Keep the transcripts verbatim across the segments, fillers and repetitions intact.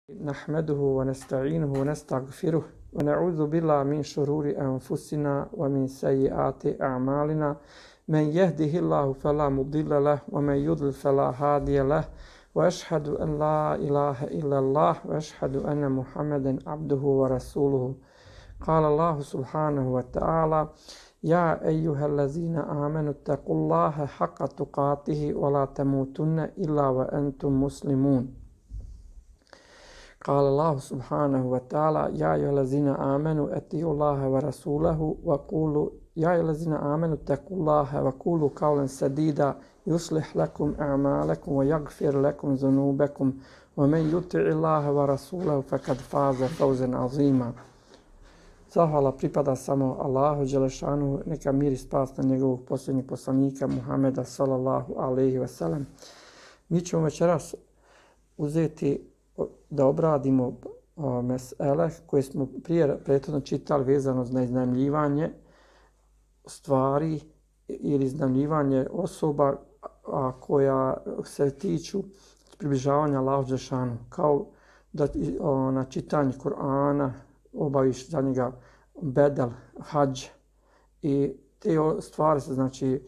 نحمده ونستعينه ونستغفره ونعوذ بالله من شرور أنفسنا ومن سيئات أعمالنا من يهده الله فلا مضل له ومن يضلل فلا هادي له وأشهد أن لا إله إلا الله وأشهد أن محمدا عبده ورسوله قال الله سبحانه وتعالى يا أيها الذين آمنوا اتقوا الله حق تقاته ولا تموتن إلا وأنتم مسلمون قال الله سبحانه وتعالى يا أيها الذين آمنوا أطيعوا الله ورسوله وقولوا يا أيها الذين آمنوا اتقوا الله وقولوا قولا سديدا يصلح لكم أعمالكم ويغفر لكم ذنوبكم ومن يطع الله ورسوله فقد فاز فوزا عظيما. Zahvala pripada samo Allahu dželešanu, neka mir i spas na njegovog posljednjeg poslanika Muhameda sallallahu alejhi ve sellem. Mi ćemo večeras uzeti da obradimo o, mesele koje smo prije prethodno čitali vezano za iznajmljivanje stvari ili iznajmljivanje osoba a, koja se tiču približavanja Allahu dželešanu, kao da o, na čitanje Kur'ana obaviš za njega bedel, hadž i te stvari se znači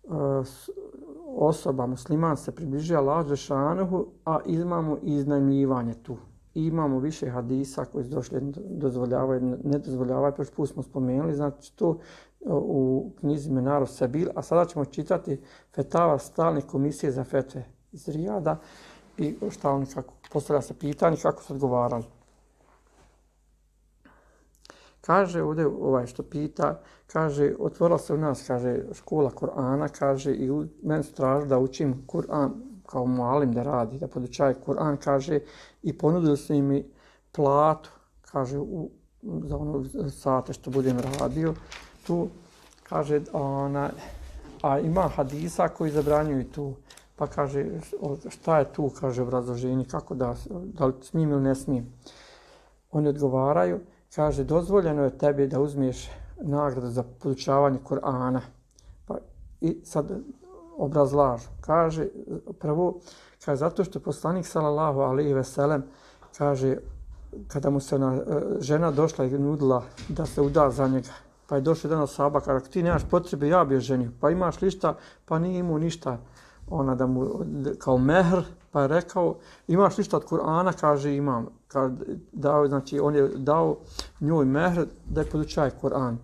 osoba musliman se približuje Allahu dželešanu, a imamo i iznajmljivanje tu. I imamo više hadisa koji su došli dozvoljavaju, ne dozvoljavaju, prošli put smo spomenuli, znači to u knjizi Menarus Sebil, a sada ćemo čitati fetava stalne komisije za fetve iz Rijada i šta oni kako postavlja se pitanje kako su odgovarali. Kaže ovdje ovaj što pita, kaže otvorila se u nas, kaže škola Kur'ana, kaže i u, meni su tražili da učim Kur'an kao mualim da radi, da podučaje Kur'an, kaže i ponudili su im platu, kaže u, za ono sate što budem radio. Tu kaže ona, a ima hadisa koji zabranjuju tu, pa kaže šta je tu, kaže obrazloženje, kako da, da li smijem ili ne smijem. Oni odgovaraju, kaže, dozvoljeno je tebi da uzmiješ nagradu za podučavanje Kur'ana. Pa i sad obrazlažu. Kaže, prvo, kaže, zato što poslanik sallallahu alejhi ve sellem, kaže, kada mu se ona, žena došla i nudila da se uda za njega, pa je došao jedan sahaba, kaže, ako ti nemaš potrebe, ja bi je ženio. Pa imaš li šta? Pa nije imao ništa. Ona da mu, kao mehr, pa je rekao, imaš ništa od Kur'ana? Kaže, imam. Kaže, dao, znači, on je dao njoj mehr da je podučaje Kur'an.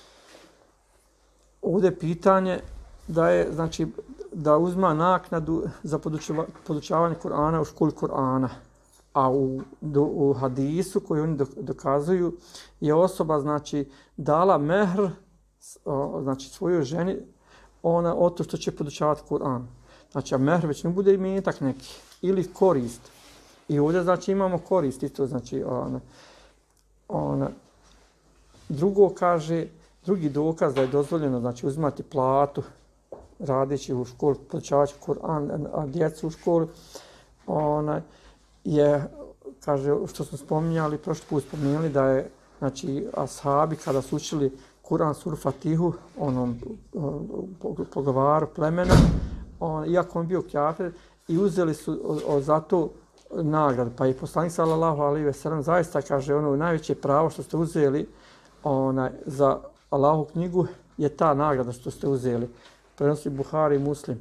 Ovdje je pitanje da je, znači, da uzma naknadu za podučavanje Kur'ana u školi Kur'ana. A u, do, u hadisu koji oni dokazuju je osoba, znači, dala mehr, znači, svojoj ženi, ona o to što će podučavati Kur'an. Znači, a mehr već ne bude imetak neki ili korist. I ovdje, znači, imamo korist isto, znači, ona, ona. Drugo kaže, drugi dokaz da je dozvoljeno, znači, uzimati platu, radeći u školu, podučavajući Kur'an, a djecu u školu, ona, je, kaže, što smo spominjali, prošli put spomenuli da je, znači, ashabi kada su učili Kur'an suru Fatihu, onom pogovaru plemena, on, iako on bio kafir, i uzeli su o, o, za to nagradu. Pa i poslanik sallallahu alejhi ve sellem zaista kaže ono najveće pravo što ste uzeli ona, za Allahovu knjigu je ta nagrada što ste uzeli. Prenosi Buhari i Muslim.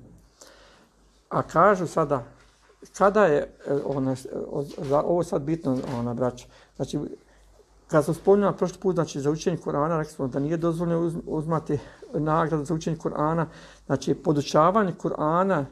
A kažu sada, kada je, ona, ovo je sad bitno, ona, braća, znači, kada sam spominjala prošli put, znači, za učenje Kur'ana, rekli smo da nije dozvoljeno uz, uzmati nagradu za učenje Kur'ana. Znači, podučavanje Kur'ana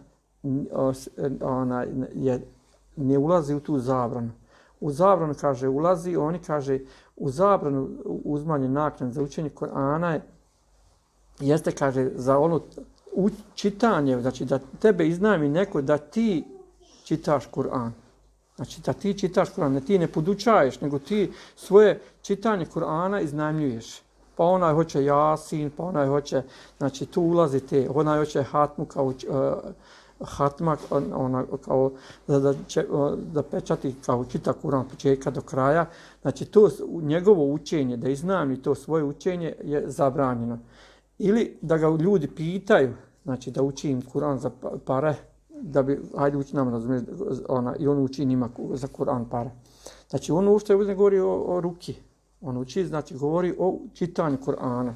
ona, je, ne ulazi u tu zabranu. U zabranu, kaže, ulazi, oni kaže, u zabranu uzmanje naknade za učenje Kur'ana je, jeste, kaže, za ono čitanje, znači, da tebe iznajmi neko da ti čitaš Kur'an. Znači, da ti čitaš Kur'an, ne ti ne podučaješ, nego ti svoje čitanje Kur'ana iznajmljuješ. Pa onaj hoće Jasin, pa onaj hoće, znači tu ulazi te, onaj hoće Hatmu kao uh, Hatma, ona, kao da, da, će, da pečati kao čita Kur'an od početka do kraja. Znači, to njegovo učenje, da iznajmi to svoje učenje je zabranjeno. Ili da ga ljudi pitaju, znači da uči im Kur'an za pare, da bi, hajde uči nam, razumiješ, ona, i on uči njima za Kur'an pare. Znači, on uopšte ne govori o, o ruki. On uči, znači, govori o čitanju Kur'ana.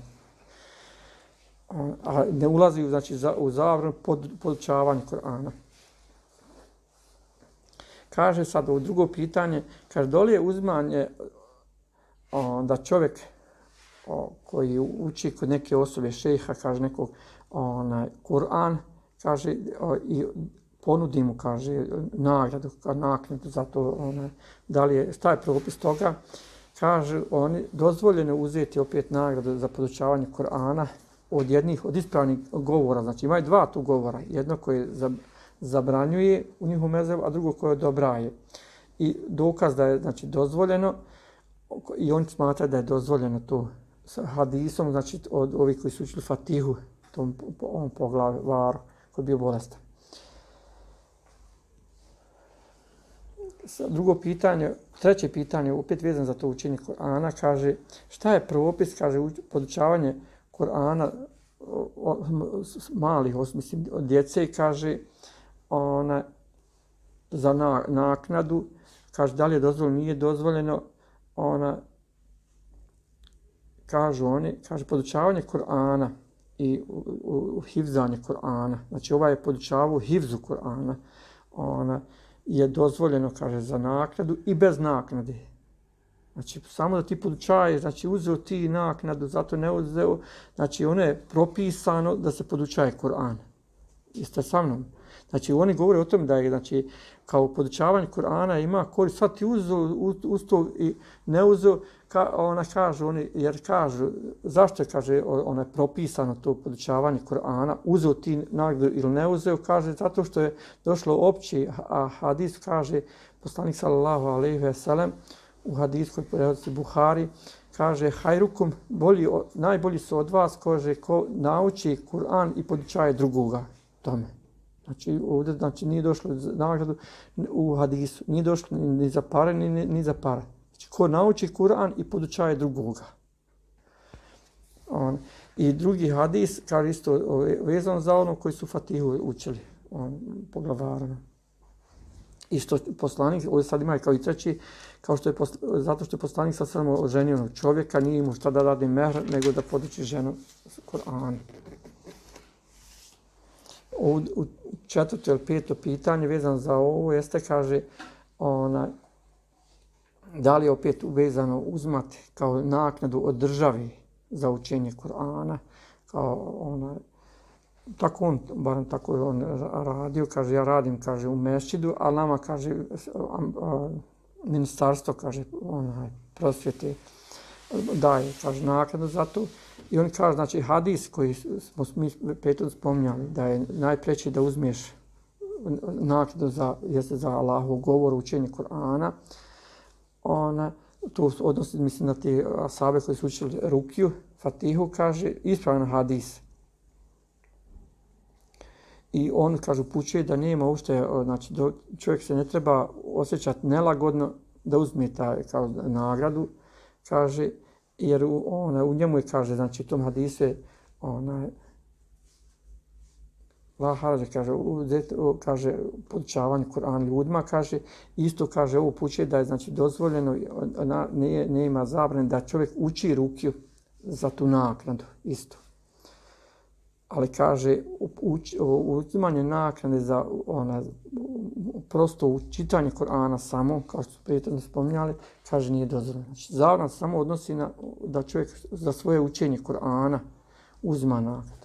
A ne ulazi znači, za, u zabranu pod, podučavanje Kur'ana. Kaže sad ovo drugo pitanje, kaže, da li je uzimanje da čovjek o, koji uči kod neke osobe šejha, kaže nekog onaj Kur'an, kaže o, i ponudi mu, kaže, nagradu, naknadu za to, onaj, da li je, šta je propis toga, kaže, oni dozvoljeno uzeti opet nagradu za podučavanje Kur'ana od jednih, od ispravnih govora, znači imaju dva tu govora, jedno koje zabranjuje u njihovom mezebu, a drugo koje odobraje. I dokaz da je, znači, dozvoljeno, i oni smatraju da je dozvoljeno to sa hadisom, znači od ovih koji su učili Fatihu, tom ovom poglavaru koji je bio bolestan. Drugo pitanje, treće pitanje, opet vezano za to učenje Kur'ana, kaže šta je propis, kaže podučavanje Kur'ana malih, mislim, od djece, kaže ona, za na, naknadu, kaže da li je dozvoljeno, nije dozvoljeno, ona, kažu oni, kaže podučavanje Kur'ana i u, u, u hivzanje Kur'ana, znači ovaj je podučavao hivzu Kur'ana, ona, je dozvoljeno, kaže, za naknadu i bez naknade. Znači, samo da ti podučaje, znači uzeo ti naknadu, zato ne uzeo, znači ono je propisano da se podučaje Kur'an. Jeste sa mnom? Znači, oni govore o tom da je, znači, kao podučavanje Kur'ana ima korist, sad ti uzeo uz, uz to i ne uzeo, ka, ona kažu, oni, jer kažu, zašto je, kaže, ona je propisano to podučavanje Kur'ana, uzeo ti nagradu ili ne uzeo, kaže, zato što je došlo opći, a hadis kaže, poslanik sallallahu alejhi ve sellem, u hadiskoj prenosi Buhari, kaže, hajrukum, bolji, najbolji su od vas, kaže, ko nauči Kur'an i podučaje drugoga tome. Znači, ovdje znači, nije došlo nagradu u hadisu, nije došlo ni za pare, ni, ni za pare. Znači, ko nauči Kur'an i podučaje drugoga. On, I drugi hadis, kaže isto vezano za ono koji su Fatihu učili, on, poglavarano. Isto poslanik, ovdje sad ima kao i treći, kao što je posl, zato što je poslanik sad samo oženio čovjeka, nije imao šta da radi mehr, nego da poduči ženu Kur'an. U, u četvrto ili peto pitanje vezano za ovo jeste, kaže, ona, da li je opet vezano uzmati kao naknadu od države za učenje Kur'ana, kao ona, tako on, barem tako je on radio, kaže, ja radim, kaže, u mešćidu, a nama, kaže, a, a, ministarstvo, kaže, onaj, prosvjete daje, kaže, naknadu za to. I on kaže, znači, hadis koji smo mi petom spominjali, da je najpreće da uzmeš naknadu za, jeste za Allahov govor, učenje Kur'ana, ona, to odnosi, mislim, na te asabe koji su učili Rukiju, Fatihu, kaže, ispravan hadis. I on, kaže, upućuje da nema uopšte, znači, čovjek se ne treba osjećati nelagodno da uzme taj, kao nagradu, kaže, jer ona, u njemu je, kaže, znači, u tom hadisu je, ona, Laharađe, kaže, uzeti, kaže, podučavanje Kur'ana ljudima, kaže, isto, kaže, ovo upućuje da je, znači, dozvoljeno, na, ne, nema zabrane da čovjek uči Rukiju za tu naknadu, isto. Ali, kaže, uzimanje naknade za ona, prosto čitanje Kur'ana samo, kao što su prijetno spominjali, kaže, nije dozvoljeno. Znači, zabrana se samo odnosi na da čovjek za svoje učenje Kur'ana uzima naknadu.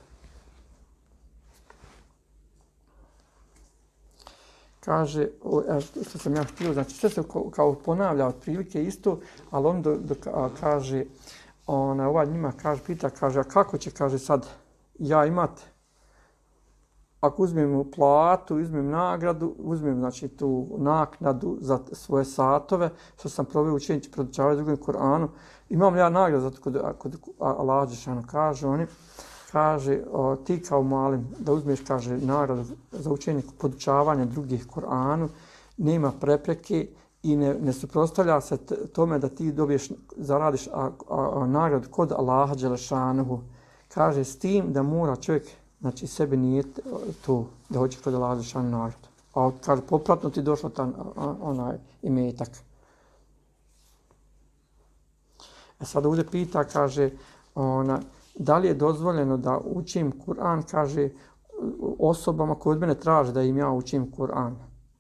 Kaže, što sam ja htio, znači sve se kao ponavlja otprilike isto, ali on do, do, kaže, ona, ova njima kaže, pita, kaže, a kako će, kaže, sad ja imat, ako uzmem platu, uzmem nagradu, uzmem, znači, tu naknadu za svoje satove, što sam proveo učenje, podučavanje drugom Kur'anu, imam ja nagradu, zato kod, kod Allah dželešanu kaže, oni, kaže, o, ti kao malim, da uzmeš, kaže, nagradu za učenje podučavanja drugih Kur'anu, nema prepreke i ne, ne suprotstavlja se tome da ti dobiješ, zaradiš a, a, a, nagradu kod Allaha dželešanu. Kaže, s tim da mora čovjek znači sebi nije to da hoće kod Allah Đelešanu nagradu. A kaže, popratno ti došlo tam onaj imetak. E sad ovdje pita, kaže, ona, da li je dozvoljeno da učim Kur'an, kaže, osobama koje od mene traže da im ja učim Kur'an.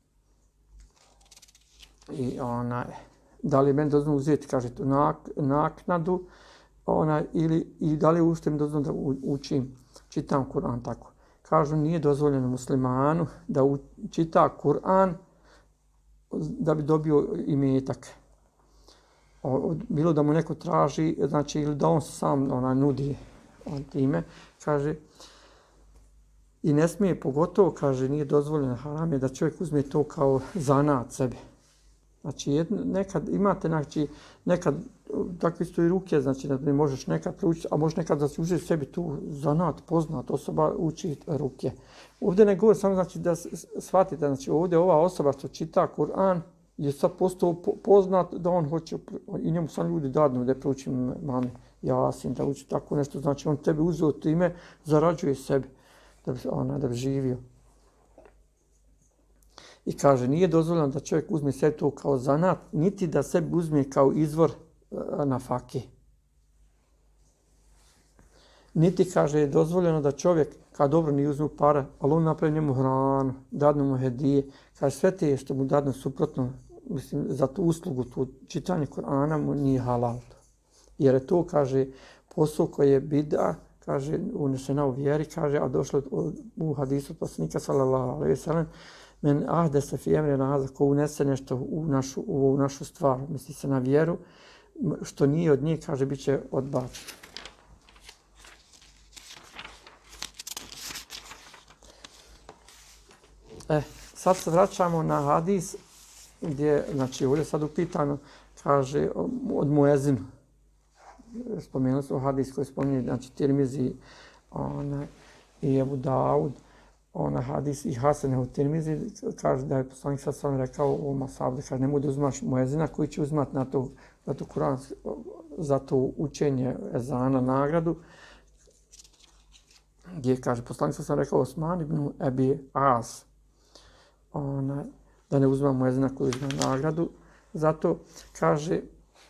I ona, da li je meni dozvoljeno uzeti, kaže, tu nak, naknadu, ona, ili, i da li je ušte mi dozvoljeno da učim, čitam Kur'an tako. Kažu, nije dozvoljeno muslimanu da u, čita Kur'an da bi dobio imetak. O, bilo da mu neko traži, znači, ili da on sam ona, nudi on time, kaže, i ne smije, pogotovo, kaže, nije dozvoljeno, haram je da čovjek uzme to kao zanat sebi. Znači, jedno, nekad imate, znači, nekad, takve isto i ruke, znači, da možeš nekad proučiti, a možeš nekad da se uđe sebi tu zanat, poznat, osoba uči ruke. Ovdje ne govori samo, znači, da shvatite, znači, ovdje ova osoba što čita Kur'an je sad postao poznat da on hoće, i njemu sam ljudi dadnu da prouči mami Jasin, da uči tako nešto, znači, on tebe uzeo time, zarađuje sebi, da bi, ona, da bi živio. I kaže, nije dozvoljeno da čovjek uzme sebi to kao zanat, niti da sebi uzme kao izvor na faki. Niti, kaže, je dozvoljeno da čovjek, kad dobro nije uzme para, ali on napravi njemu hranu, dadnu mu hedije, kaže, sve te što mu dadnu suprotno, mislim, za tu uslugu, tu čitanje Kur'ana mu nije halal. Jer je to, kaže, posao koji je bida, kaže, unesena u vjeri, kaže, a došlo u hadisu poslanika, sallallahu alejhi ve sellem, men ahde se fi emrina haza, ko unese nešto u našu, u našu stvar, misli se na vjeru, što nije od njih, kaže, bit će odbačeno. E, sad se vraćamo na hadis, gdje, znači, ovdje sad upitano, kaže, od muezinu. Spomenuli smo hadis koji spominje, znači, Tirmizi, ona, i Ebu Daud, ona hadis i Hasan u Tirmizi, kaže da je poslanik sad sam rekao u Masabu, kaže, nemoj da uzmaš muezina koji će uzmat na to, za to Kur'an, za to učenje ezana nagradu, gdje, kaže, poslanik sad sam rekao Osman ibn Ebi As, ona, da ne uzma muezina koji uzma nagradu, zato, kaže,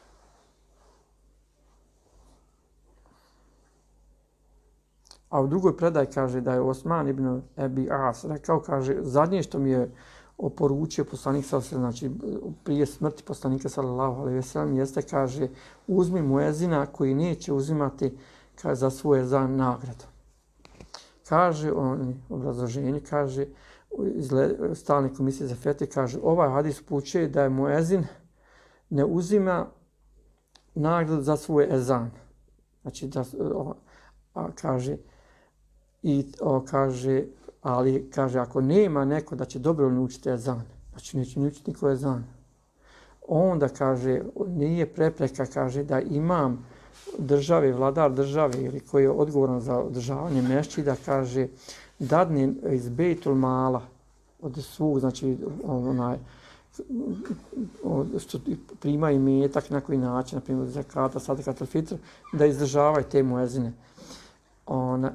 a u drugoj predaj kaže da je Osman ibn Ebi As rekao, kaže, zadnje što mi je oporučio poslanik sallallahu alejhi ve sellem, znači prije smrti poslanika sallallahu alejhi ve sellem, jeste, kaže, uzmi muezina koji neće uzimati, kaže, za svoje za nagradu. Kaže on, obrazloženje, kaže, iz stalne komisije za fetve, kaže, ovaj hadis upućuje da je muezin ne uzima nagradu za svoj ezan. Znači, da, a, kaže, i o, kaže, ali, kaže, ako nema neko da će dobrovoljno učiti ezan, znači neće ni učiti niko ezan, onda, kaže, nije prepreka, kaže, da imam države, vladar države ili koji je odgovoran za održavanje mešćida, kaže, dadne iz Bejtul Mala, od svog, znači, onaj, što prima imetak na koji način, na primjer, zakata, sadakatul fitr, da izdržavaju te muezine. Ona,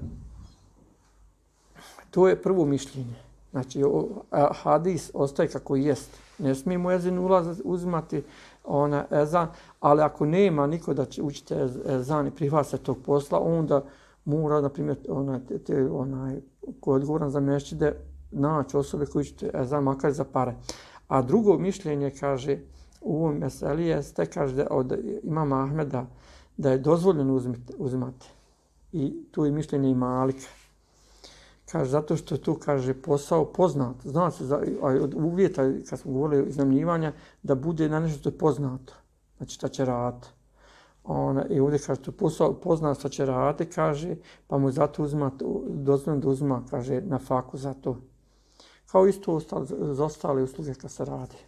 to je prvo mišljenje. Znači, hadis ostaje kako jest. Ne smije muezin ulaz uzimati ona ezan, ali ako nema niko da će učiti ezan i prihvati se tog posla, onda mora, na primjer, onaj, te, onaj, ko je odgovoran za mešćide, naći osobe koji učite ezan, makar za pare. A drugo mišljenje, kaže, u ovom meseli jeste, kaže, od imama Ahmeda, da je dozvoljeno uzimati. I tu je mišljenje i Malika. Kaže, zato što tu, kaže, posao poznat. Zna se, za, od uvjeta, kad smo govorili o iznajmljivanja, da bude na nešto što je poznato. Znači, šta će raditi. Ona, i ovdje, kaže, to posao poznat šta će raditi, kaže, pa mu zato uzima, dozvoljeno da uzima, kaže, na faku za to. Kao isto ostale, za ostale usluge kad se radi.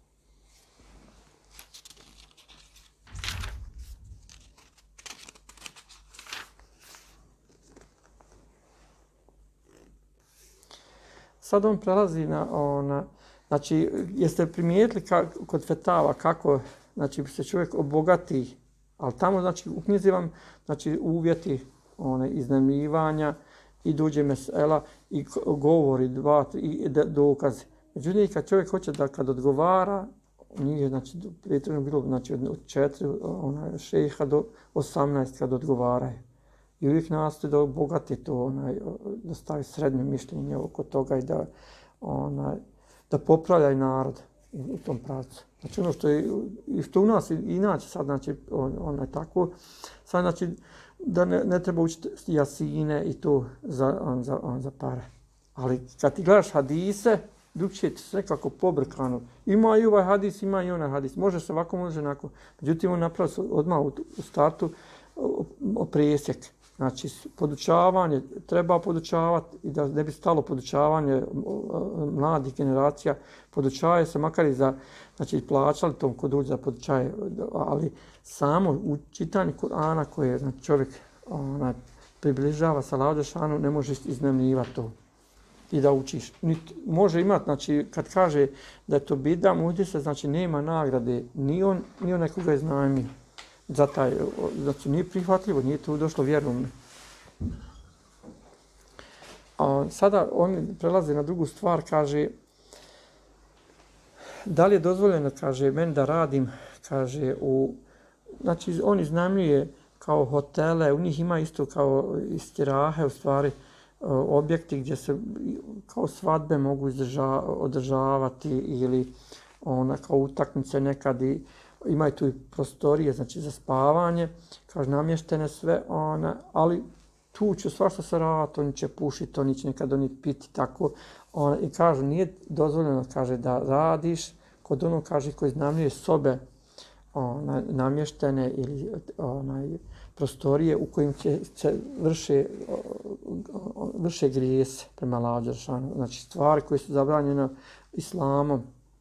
Sad on prelazi na, ona, znači, jeste primijetili ka, kod fetava kako, znači, se čovjek obogati, ali tamo, znači, u knjizi vam, znači, uvjeti one, iznajmljivanja, i dođe mesela i govori dva, tri, i dokaze. Međutim, kad čovjek hoće da kad odgovara, nije, znači, prijetredno bilo, znači, od četiri onaj, šeha do osamnaest kad odgovaraju. I uvijek nastoji da obogati to, onaj, da stavi srednje mišljenje oko toga i da, onaj, da popravljaju narod u tom pravcu. Znači ono što je, i što u nas inače sad, znači, on, onaj, tako, sad, znači, da ne, ne treba učiti jasine i to za, on, za, on, za pare. Ali kad ti gledaš hadise, drugčije ti se nekako pobrkano. Ima i ovaj hadis, ima i onaj hadis. Može se ovako, može onako. Međutim, on napravi odmah u, u startu o, o presjek. Znači, podučavanje, treba podučavati i da ne bi stalo podučavanje mladih generacija, podučavaju se makar i za, znači, plaćali tom kod uđe za podučaje, ali samo u čitanju Kur'ana koje, znači, čovjek ona, približava sa Allahu dželešanu, ne možeš iznajmljivati to i da učiš. Može imati, znači, kad kaže da je to bida, muhdi se, znači, nema nagrade, ni on, ni on nekoga iznajmio. Za taj, znači nije prihvatljivo, nije to došlo vjerom. A sada oni prelaze na drugu stvar, kaže, da li je dozvoljeno, kaže, meni da radim, kaže, u, znači on iznajmljuje kao hotele, u njih ima isto kao istirahe, u stvari, objekti gdje se kao svadbe mogu izdrža, održavati ili ona kao utakmice nekad i imaju tu i prostorije, znači za spavanje, kaže namještene sve, ona, ali tu će svašta se raditi, oni će pušiti, oni će nekad oni piti, tako. Ona, i kažu, nije dozvoljeno, kaže, da radiš kod onog, kaže, koji iznajmljuje sobe ona, namještene ili ona, prostorije u kojim će se vrše, vrše grijese prema Allahu dželešanu, znači stvari koje su zabranjene islamom.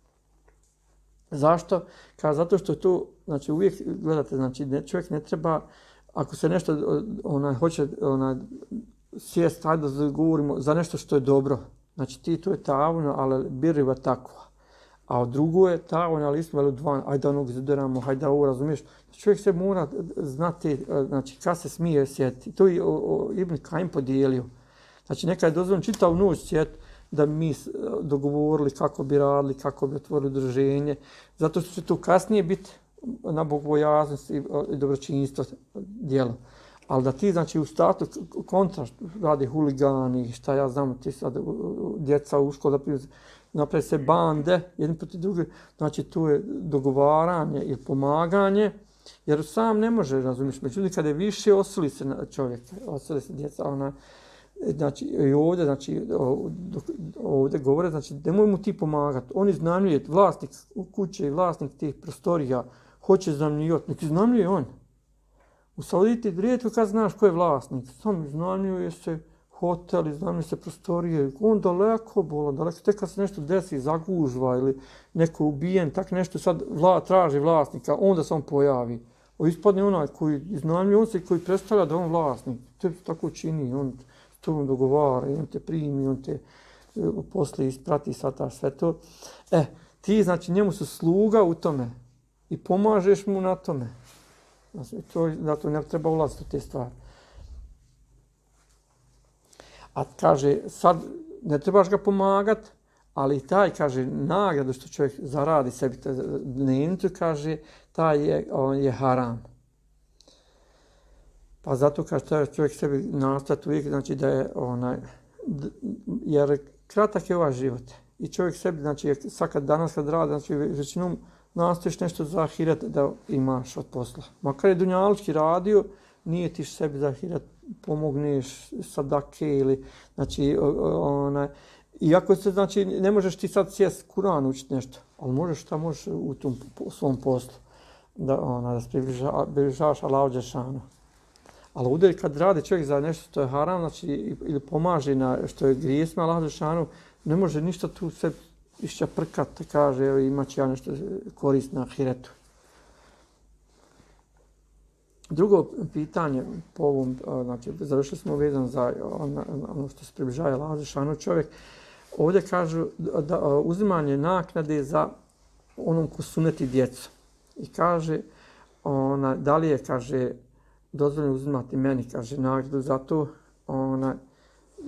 Zašto? Kaže, zato što tu, znači uvijek gledate, znači ne, čovjek ne treba, ako se nešto ona, hoće ona, sjest, hajde da govorimo za nešto što je dobro. Znači ti to je tavno, ali biriva takva. A drugo je tavno, ali isto velu dva, hajde onog izderamo, hajde ovo, razumiješ? Čovjek se mora znati, znači kad se smije sjeti. To je o, o, Ibn Kajim podijelio. Znači nekad je dozvoljeno čitav noć sjeti, da mi dogovorili kako bi radili, kako bi otvorili udruženje, zato što će to kasnije biti na bogobojaznost i dobročinjstvo djelo. Ali da ti, znači, u startu kontra radi huligani, šta ja znam, ti sad djeca u školu, napravi se bande, jedni proti drugi, znači tu je dogovaranje i pomaganje, jer sam ne može, razumiješ, međutim kada je više osili se čovjek, osili se djeca, ona, znači i ovdje, znači ovdje govore, znači nemoj mu ti pomagati. On iznajmljuje, vlasnik kuće i vlasnik tih prostorija hoće iznajmljivati, nek iznajmljuje on. U Sauditi rijetko kad znaš ko je vlasnik, sam iznajmljuje se hotel, iznajmljuje se prostorije, on daleko bola, daleko, tek kad se nešto desi, zagužva ili neko ubijen, tak nešto sad vla, traži vlasnika, onda se on pojavi. O, ispadne onaj koji iznajmljuje, on se koji predstavlja da on vlasnik, to tako čini, on to dogovara, on te primi, on te uh, poslije isprati sata, sve to. E, ti, znači, njemu su sluga u tome i pomažeš mu na tome. Znači, to, zato ne treba ulaziti u te stvari. A kaže, sad ne trebaš ga pomagati, ali taj, kaže, nagradu što čovjek zaradi sebi dnevnicu, kaže, taj je, on je haram. Pa zato kaže čovjek sebi nastaviti uvijek, znači da je onaj, jer kratak je ovaj život. I čovjek sebi, znači sad kad danas kad radi, znači većinom nastojiš nešto za ahiret da imaš od posla. Makar je dunjalički radio, nije ti sebi za ahiret pomogneš sadake ili, znači onaj, iako se, znači ne možeš ti sad sjest Kur'an učiti nešto, ali možeš šta možeš u tom svom poslu da, ona, da se približavaš Allahu dželešanu. Ali ovdje kad radi čovjek za nešto što je haram, znači ili pomaže na što je grijesno Allahu dželešanu, ne može ništa tu se iščaprkati, kaže, evo imat će ja nešto korist na ahiretu. Drugo pitanje po ovom, znači završili smo vezan za ono, ono što se približava Allahu dželešanu čovjek. Ovdje kažu da uzimanje naknade za onom ko suneti djecu. I kaže, ona, da li je, kaže, dozvoljeno uzimati meni, kaže, nagradu za to, ona,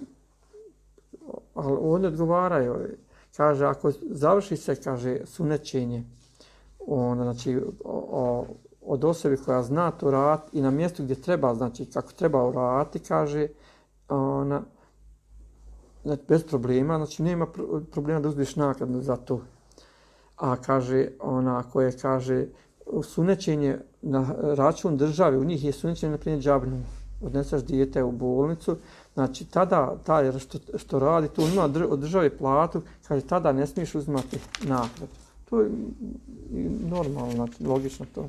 ali oni odgovaraju. Kaže, ako završi se, kaže, sunećenje, ona, znači, o, o, od osobe koja zna to raditi i na mjestu gdje treba, znači, kako treba uraditi, kaže, ona, znači, bez problema, znači, nema problema da uzmeš naknadu za to. A kaže, ona koje kaže, sunećenje na račun države, u njih je sunećenje, na primjer, džabno. Odneseš dijete u bolnicu, znači tada taj što, što radi, tu ima od države platu, kaže tada ne smiješ uzimati nakladu. To je normalno, znači logično to.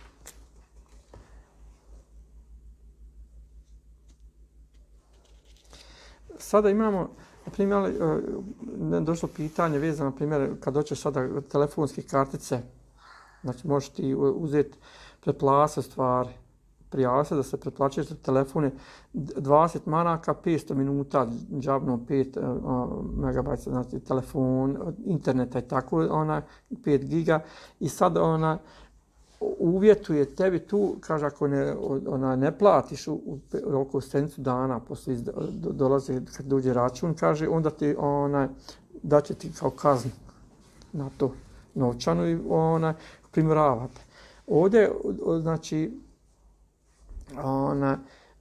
Sada imamo, na primjer, došlo pitanje vezano, na primjer, kad hoćeš sada telefonske kartice, znači možeš ti uzeti pretplate stvari, prijaviti se da se pretplaćuješ za telefone dvadeset maraka, petsto minuta, džabno pet megabajta, znači telefon, interneta i tako, ona, pet giga i sad ona uvjetuje tebi tu, kaže ako ne, ona, ne platiš u, u roku sedmicu dana, poslije dolazi, kad dođe račun, kaže, onda ti ona, daće ti kao kaznu na to novčanu i ona primjeravate. Ovdje, znači, ona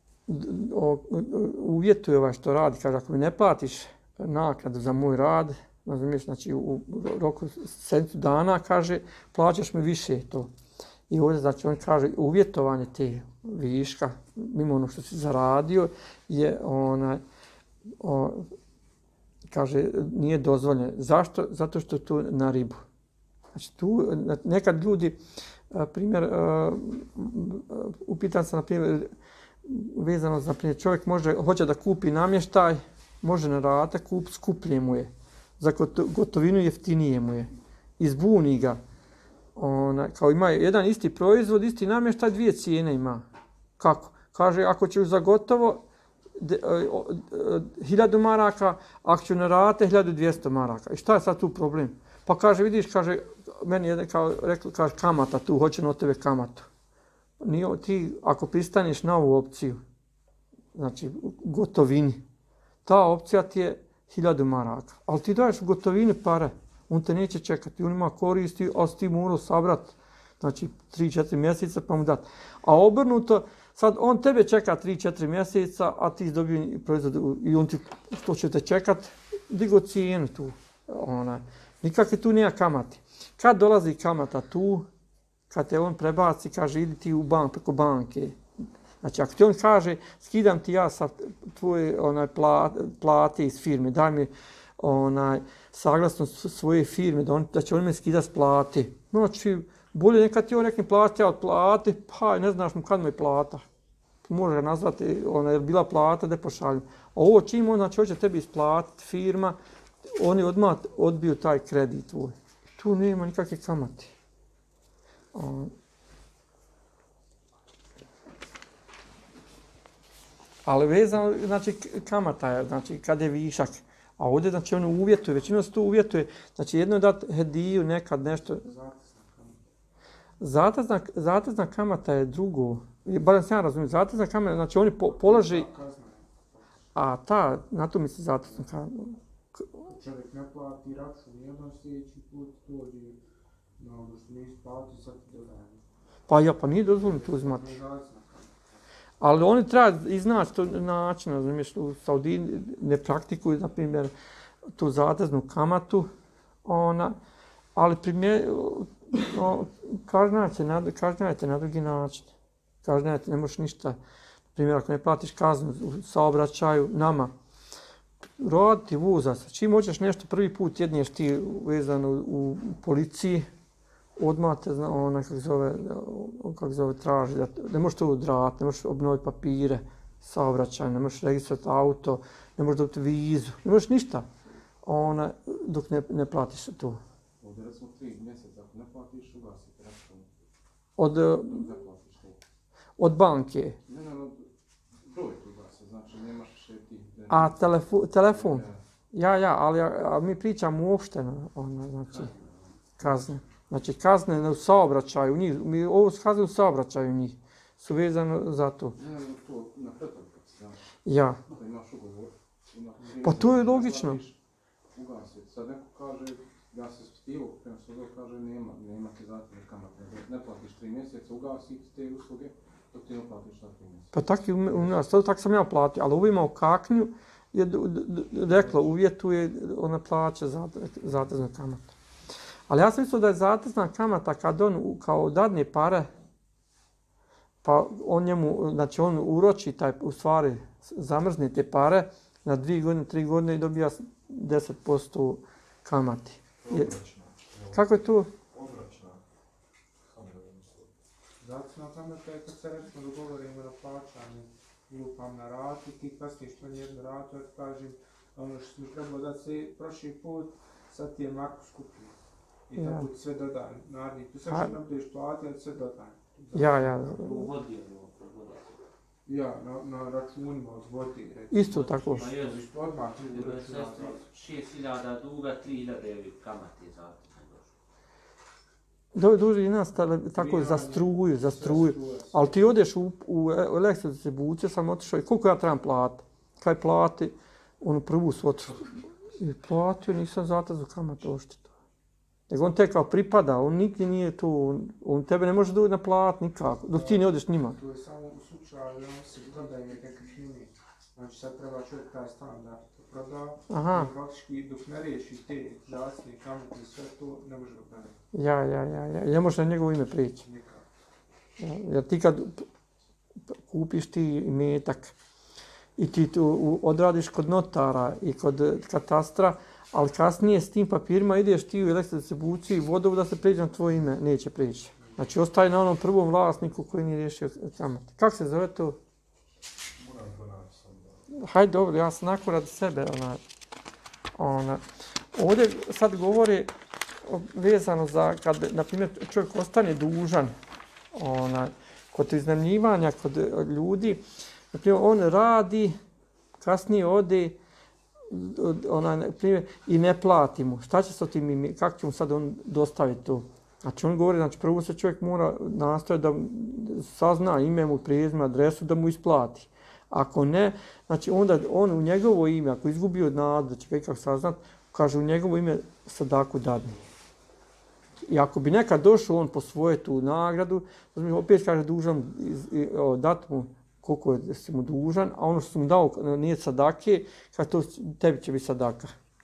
uvjetuje ovaj što radi, kaže ako mi ne platiš naknadu za moj rad, razumiješ, znači u roku sedmicu dana, kaže, plaćaš mi više to. I ovdje, znači, on kaže, uvjetovanje te viška, mimo ono što si zaradio, je onaj, on, kaže, nije dozvoljeno. Zašto? Zato što je to na ribu. Znači, tu nekad ljudi, primjer, upitan sam, na primjer, vezano za primjer, čovjek može, hoće da kupi namještaj, može na rate kup, skuplje mu je. Za gotovinu jeftinije mu je. Izbuni ga. Ona, kao ima jedan isti proizvod, isti namještaj, dvije cijene ima. Kako? Kaže, ako ćeš za gotovo hiljadu maraka, ako ću na rate, hiljadu dvjesto maraka. I šta je sad tu problem? Pa kaže, vidiš, kaže, meni je kao, rekli, kaže, kamata tu, hoće na tebe kamatu. Nije, ti, ako pristaniš na ovu opciju, znači gotovini, ta opcija ti je hiljadu maraka. Ali ti daješ u gotovini pare, on te neće čekati, on ima koristi, a ti morao sabrat, znači tri četiri mjeseca pa mu dati. A obrnuto, sad on tebe čeka tri četiri mjeseca, a ti dobio proizvod i on ti, što će te čekat, digo cijenu tu. Ona, nikakve tu nema kamate. Kad dolazi kamata tu, kad te on prebaci, kaže, idi ti u bank, preko banke. Znači, ako ti on kaže, skidam ti ja sa tvoje onaj, plate iz firme, daj mi onaj, saglasnost svoje firme, da, on, da će on me skidati s plate. Znači, bolje nekad ti on nekim plati, ja od plate, pa ne znaš mu kad mu je plata. Može ga nazvati, ona je bila plata, da pošalju. A ovo čim on, znači, hoće tebi isplatiti firma, oni odmah odbiju taj kredit tvoj. Tu nema nikakve kamate. Um, ali vezano, znači, kamata je, znači, kad je višak. A ovdje, znači, ono uvjetuje, većinom se to uvjetuje. Znači, jedno je dati hediju, nekad nešto. Zatezna, zatezna kamata je drugo. Barem se ja razumijem, zatezna kamata, znači, oni po, položi... A ta, na to misli zatezna kamata. Čovjek ne plati račun, jedan sljedeći put dođe na ono što ne isplati, sad ti dodaje. Pa ja, pa nije dozvoljeno tu uzmati. Ali oni treba iznaći to način, razumiješ, u Saudiji ne praktikuju, na primjer, tu zateznu kamatu, ona, ali primjer, no, kažnjajte na, kažnjajte na drugi način. Kažnjajte, ne možeš ništa. Na primjer, ako ne platiš kaznu u saobraćaju, nama, roditi voza se. Čim hoćeš nešto prvi put jedniješ ti vezano u, u policiji, odmah te zna, ona kako zove, kako zove traži, da ne možeš to odrati, ne možeš obnoviti papire, saobraćaj, ne možeš registrovati auto, ne možeš dobiti vizu, ne možeš ništa ona, dok ne, ne platiš to. Ovdje recimo tri mjeseca, ako ne platiš, ugasite račun. Od, od banke? Ne, ne, od broj ugasi, znači nemaš še ti... A telefo, telefon? Ja, ja, ali a mi pričamo uopšteno, ona, znači, kazne. Znači, kazne u saobraćaju njih, mi ovo kazne u saobraćaju njih su vezano za to. Ne, ne, to na pretplatu, znaš. Ja. Da imaš ugovor. Pa to je logično. Ugasiti. Sad neko kaže, ja se stilu, prema sudu kaže, nema, nema ti zatvorne kamate. Ne platiš tri mjeseca, ugasiti te usluge, dok ti ne platiš na tri mjeseca. Pa tako i u nas, to tako sam ja platio, ali ovo ima u kaknju, je rekla, uvjetuje ona plaća zateznu kamatu. Ali ja sam mislio da je zatezna kamata kad on kao dadne pare, pa on njemu, znači on uroči taj, u stvari zamrzne te pare na dvije godine, tri godine i dobija deset posto kamati. Je, kako je to? Obračna. Zatezna kamata je kad se recimo dogovorimo na plaćanju, lupam na ratu, ti kasniješ na jednu ratu, ja ti kažem, ono što mi trebalo da se prošli put, sad ti je Marko skupio. I ja. tako ti sve dodan. Naravno, tu sad što nam budeš platiti, ali sve dodan. Ja, ja. Ja, na, na računima od vode. Isto tako. Pa je, odmah šest hiljada duga, tri hiljade kamate za Do, duži i nas tako za struju, za struju. Ali ti odeš u, u elektrodistribuciju, sam otišao i koliko ja trebam platiti? Kaj plati, onu prvu svotu. I platio, nisam zateznu kamatu oštito. Nego on te kao pripada, on nigdje nije tu, on, on tebe ne može doći na plat nikako, dok ti ne odeš njima. To je samo u slučaju, on se prodaje nekakvih. Znači sad treba čovjek taj stan da to proda, i faktički dok ne riješi te zasne, kamate i sve to, ne može ga prodati. Ja, ja, ja, ja, ne može na njegovo ime prići. Nikako. Ja, jer ti kad kupiš ti imetak i ti tu odradiš kod notara i kod katastra, ali kasnije s tim papirima ideš ti u elektrodistribuciju i vodovu da se prijeđe na tvoje ime, neće prijeći. Znači ostaje na onom prvom vlasniku koji nije riješio kamate. Kako se zove to? Hajde, dobro, ja sam nakon radi sebe. Ona, ona. Ovdje sad govori vezano za kad, na primjer, čovjek ostane dužan ona, kod iznajmljivanja, kod ljudi. Na primjer, on radi, kasnije ode ona, na primjer, i ne plati mu. Šta će sa tim, kako će mu sad on dostaviti to? Znači on govori, znači prvo se čovjek mora nastojati da sazna ime mu, prezime, adresu, da mu isplati. Ako ne, znači onda on u njegovo ime, ako izgubi od nadu, da će ga ikak saznat, kaže u njegovo ime sadaku dadne. I ako bi nekad došao on po svoje tu nagradu, opet kaže dužan dati mu koliko je si mu dužan, a ono što si mu dao nije sadake, kaže to tebi će biti sadaka.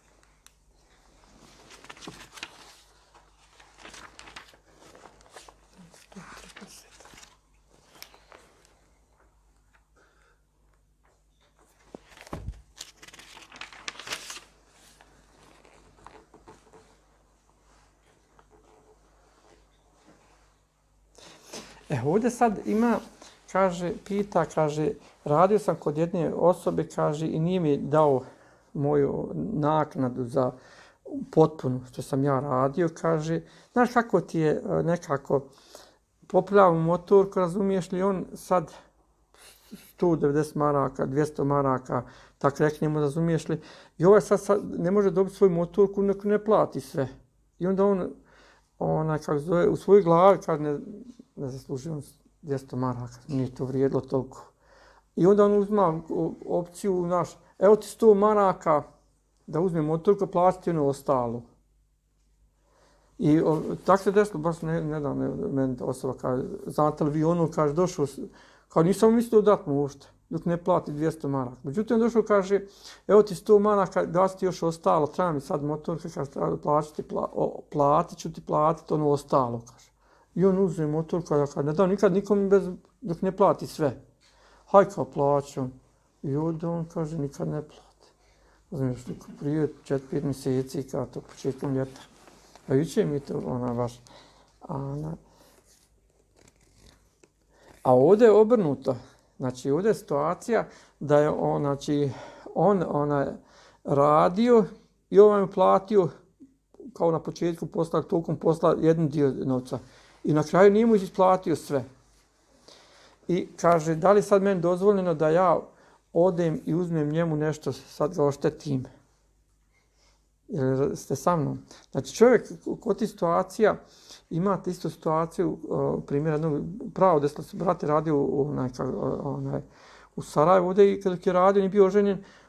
E, ovdje sad ima, kaže, pita, kaže, radio sam kod jedne osobe, kaže, i nije mi dao moju naknadu za potpunu što sam ja radio, kaže, znaš kako ti je nekako popravljao motorku, razumiješ li, on sad sto devedeset maraka, dvjesto maraka, tako reknemo, razumiješ li, i ovaj sad, sad ne može dobiti svoju motorku, neko ne plati sve. I onda on, ona, kako zove, u svojoj glavi, kaže, ne, ne zaslužio on dvjesto maraka, nije to vrijedilo toliko. I onda on uzma opciju, naš, evo ti sto maraka da uzme motorku, platiti ono ostalo. I o, tako se desilo, baš ne, nedavno meni osoba kaže, znate li vi ono, kaže, došao, kao nisam mislio dati mu ušte, dok ne plati dvjesto maraka. Međutim, on došao, kaže, evo ti sto maraka, da si ti još ostalo, treba mi sad motorka, kaže, treba plaćati, pla, o, platit ću ti platiti ono ostalo, kaže. I on uzme motorku, kaže, ne da nikad nikom bez, dok ne plati sve. Haj kao plaćam. I onda on kaže, nikad ne plati. Znaš, prije četiri pet mjeseci, kao to početkom ljeta. A juče mi to, ona baš, ona. A ovdje je obrnuto. Znači, ovdje je situacija da je on, znači, on, ona, radio i ovaj mu platio, kao na početku posla, tokom posla, jedan dio novca. I na kraju nije mu isplatio sve. I kaže, da li sad meni dozvoljeno da ja odem i uzmem njemu nešto, sad ga oštetim? Jer ste sa mnom. Znači čovjek kod tih situacija, imate istu situaciju, primjer jednog pravo desno se brate radio onaj, onaj, u Sarajevu, ovdje i kada je radio, nije bio oženjen,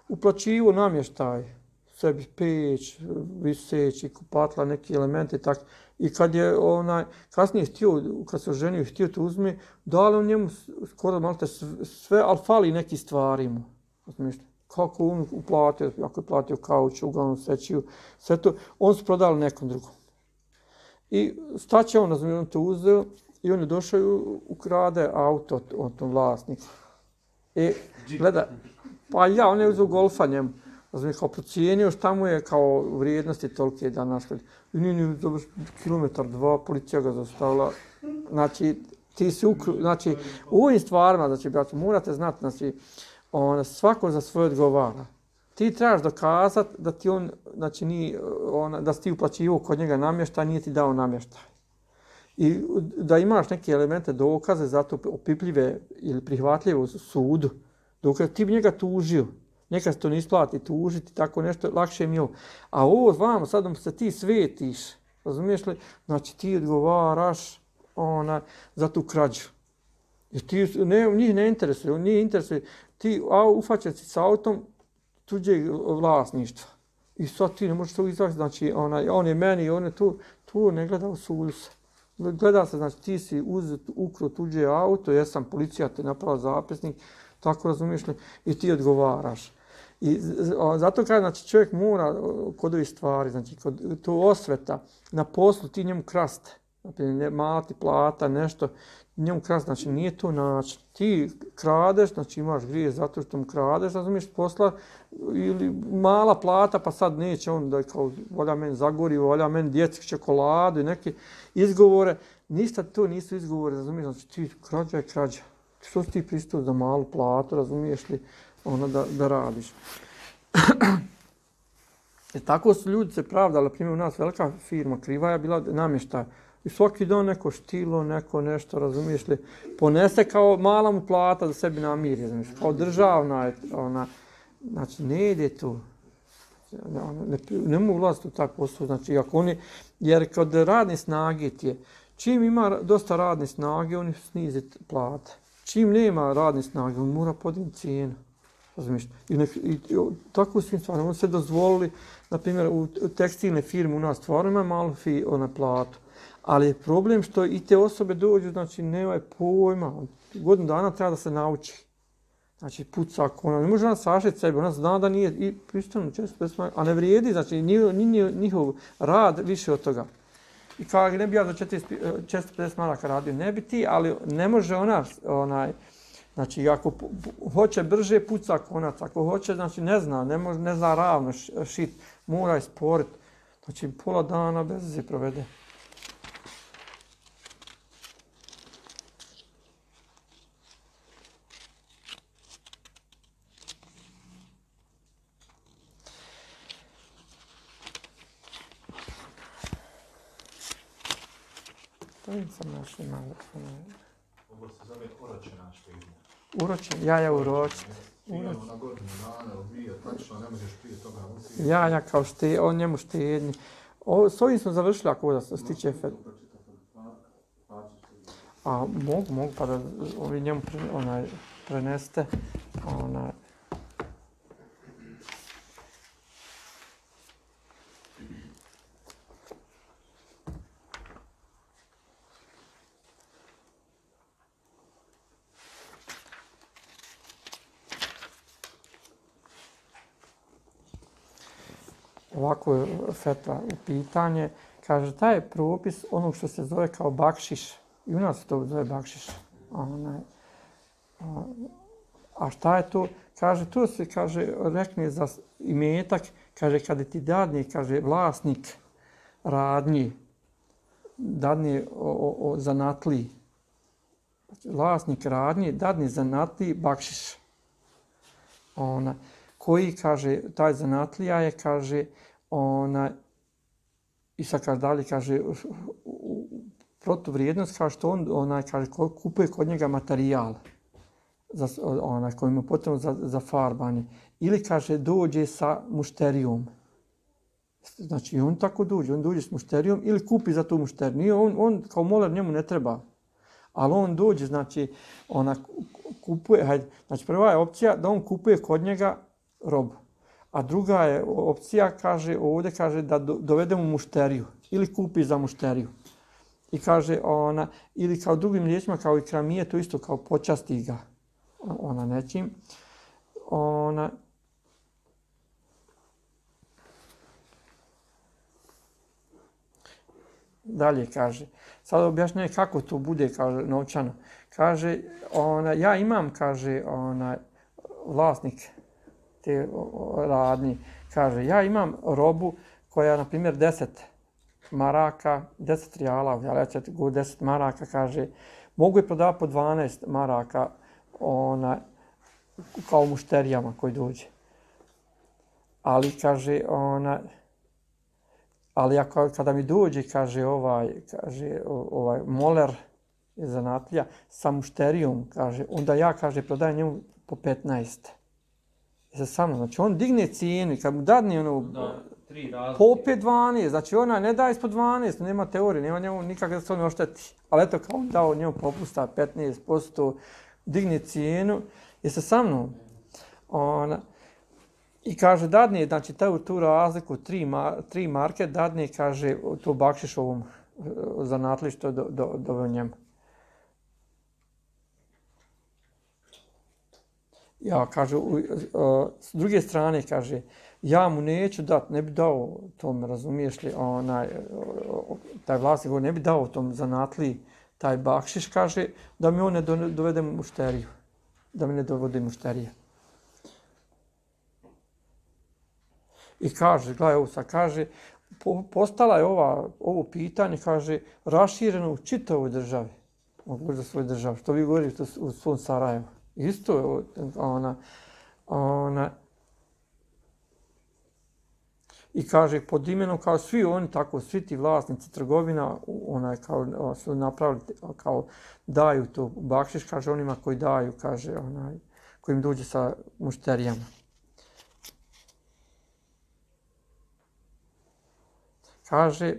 uplaćivo namještaj, sebi peć, viseći, kupatla, neki elementi, tak. I kad je onaj, kasnije htio, kad se oženio, htio to uzme, dali on njemu skoro malo te sve, ali fali neki stvari mu. Kako on uplatio, ako je platio kauč, uglavnom sečiju, sve to, on su prodali nekom drugom. I staće on, razumije, on to uzeo i on je došao i ukrade auto od tom vlasniku. I gleda, pa ja, on je uzeo golfa njemu. Razumije, kao procijenio šta mu je kao vrijednosti tolike danas. I nije ni kilometar dva, policija ga zaustavila. Znači, ti si ukru, znači, u ovim stvarima, znači, braćo, morate znati, znači, on, svako za svoje odgovara. Ti trebaš dokazati da ti on, znači, nije, on, da si ti uplaćivao kod njega namještaj, nije ti dao namještaj. I da imaš neke elemente dokaze, zato opipljive ili prihvatljive u sudu, dok ti bi njega tužio. Neka se to ne isplati tužiti, tako nešto, lakše mi je ovo. A ovo vamo, sad se ti svetiš, razumiješ li? Znači ti odgovaraš ona, za tu krađu. Jer ti, ne, njih ne interesuje, njih interesuje, ti ufaćen si s autom tuđeg vlasništva. I sad ti ne možeš to izvati, znači ona, on je meni, on je tu, tu ne gleda u sudu se. Gleda se, znači ti si uzet, ukro tuđe auto, jesam, policija te napravila zapisnik, tako razumiješ li, i ti odgovaraš. I zato kada znači, čovjek mora kod ovih stvari, znači kod to osveta, na poslu ti njemu kraste, naprimjer malati plata, nešto, njemu kraste, znači nije to način. Ti kradeš, znači imaš grije zato što mu kradeš, razumiješ, posla, ili mala plata, pa sad neće on da kao volja meni zagori, volja meni djeci čokoladu i neke izgovore. Ništa to nisu izgovore, razumiješ, znači ti krađa je krađa. Što si ti pristao za malu platu, razumiješ li, ono da, da radiš. I tako su ljudi se pravdali, primjer u nas velika firma, Krivaja je bila namještaj. I svaki dan neko štilo, neko nešto, razumiješ li, ponese kao mala mu plata da sebi namiri, razumiješ, kao državna je ona, znači ne ide tu. Ne, ne mogu ulaziti u taj posao, znači ako oni, jer kod radne snage ti je, čim ima dosta radne snage, oni snize plate. Čim nema radne snage, on mora podignuti cijenu. Razumiješ? I, nek, i, i tako svim stvarima. Oni se dozvolili, na primjer, u tekstilne firme u nas stvarno ima malo fi, ona platu. Ali je problem što i te osobe dođu, znači nemaju pojma. Godinu dana treba da se nauči. Znači puca ona, ne može ona sašiti sebe, ona zna da nije i pristojno često, a ne vrijedi, znači njihov, njihov rad više od toga. I kao ne bi ja za četiristo pedeset maraka radio, ne bi ti, ali ne može ona, onaj, znači ako hoće brže puca konac, ako hoće, znači ne zna, ne, može, ne zna ravno šit, mora isporit. Znači pola dana bez veze provede. To sam našli malo. Ovo se zove uročena štednja. Uročen, jaja uročen. Fijano na godinu dana, odbija, tačno, ne možeš prije toga usijeti. Jaja kao šte, on njemu štednji. O, s ovim smo završili ako da se stiče efekt. A mogu, mogu pa da ovi njemu pre, onaj, preneste. Onaj. Ovako je fetva u pitanje. Kaže, taj je propis onog što se zove kao bakšiš. I u nas se to zove bakšiš. Onaj, a, a šta je to? Kaže, to se, kaže, rekne za imetak, kaže, kada ti dadne, kaže, vlasnik radnji, dadne o, o, o zanatliji. Vlasnik radnji, dadne zanatliji bakšiš. Ona, koji, kaže, taj zanatlija je, kaže, ona, i sad kaže dalje, kaže, protuvrijednost, kaže što on, onaj, kaže, kupuje kod njega materijal, za, onaj, koji ima potrebno za, za farbanje. Ili, kaže, dođe sa mušterijom. Znači, on tako dođe, on dođe s mušterijom ili kupi za tu mušteriju. On, on kao moler njemu ne treba. Ali on dođe, znači, ona kupuje, hajde, znači prva je opcija da on kupuje kod njega robu. A druga je opcija, kaže, ovdje kaže da do, dovedemo mušteriju ili kupi za mušteriju. I kaže ona, ili kao drugim riječima, kao i kramije, to isto kao počasti ga ona nečim. Ona, dalje kaže, sad objašnjuje kako to bude, kaže, novčano. Kaže, ona, ja imam, kaže, ona, vlasnik te radnje, kaže, ja imam robu koja, na primjer, deset maraka, deset rijala, ali ja ću go deset maraka, kaže, mogu je prodavati po dvanaest maraka, ona, kao mušterijama koji dođe. Ali, kaže, ona, ali ako, kada mi dođe, kaže, ovaj, kaže, ovaj, moler je zanatlija, sa mušterijom, kaže, onda ja, kaže, prodajem njemu po petnaest. Za sa mnom, znači on digne cijenu i kad mu dadne ono, Da, tri razlike. po opet dvanaest, znači ona ne daje ispod dvanaest, nema teorije, nema njemu nikak da se on ošteti. Ali eto, kao on dao njemu popusta petnaest posto, digne cijenu, je sa sa mnom. Ona, i kaže, dadne, znači tu, tu razliku, tri, mar, tri marke, dadne, kaže, to bakšiš ovom zanatli što do, do, do njemu. Ja, kaže, u, uh, s druge strane, kaže, ja mu neću dati, ne bi dao tom, razumiješ li, onaj, uh, taj vlasnik ne bi dao tom zanatli taj bakšiš, kaže, da mi on ne do, dovede mušteriju, da mi ne dovode mušterije. I kaže, gledaj ovo sad, kaže, po, postala je ova, ovo pitanje, kaže, rašireno u čitavoj državi. On govori za svoju državu, što vi govorite u svom Sarajevu. Isto je ona, ona, i kaže, pod imenom kao svi oni, tako svi ti vlasnici trgovina, onaj, kao, su napravili, kao daju to bakšiš, kaže, onima koji daju, kaže, onaj, koji im dođe sa mušterijama. Kaže,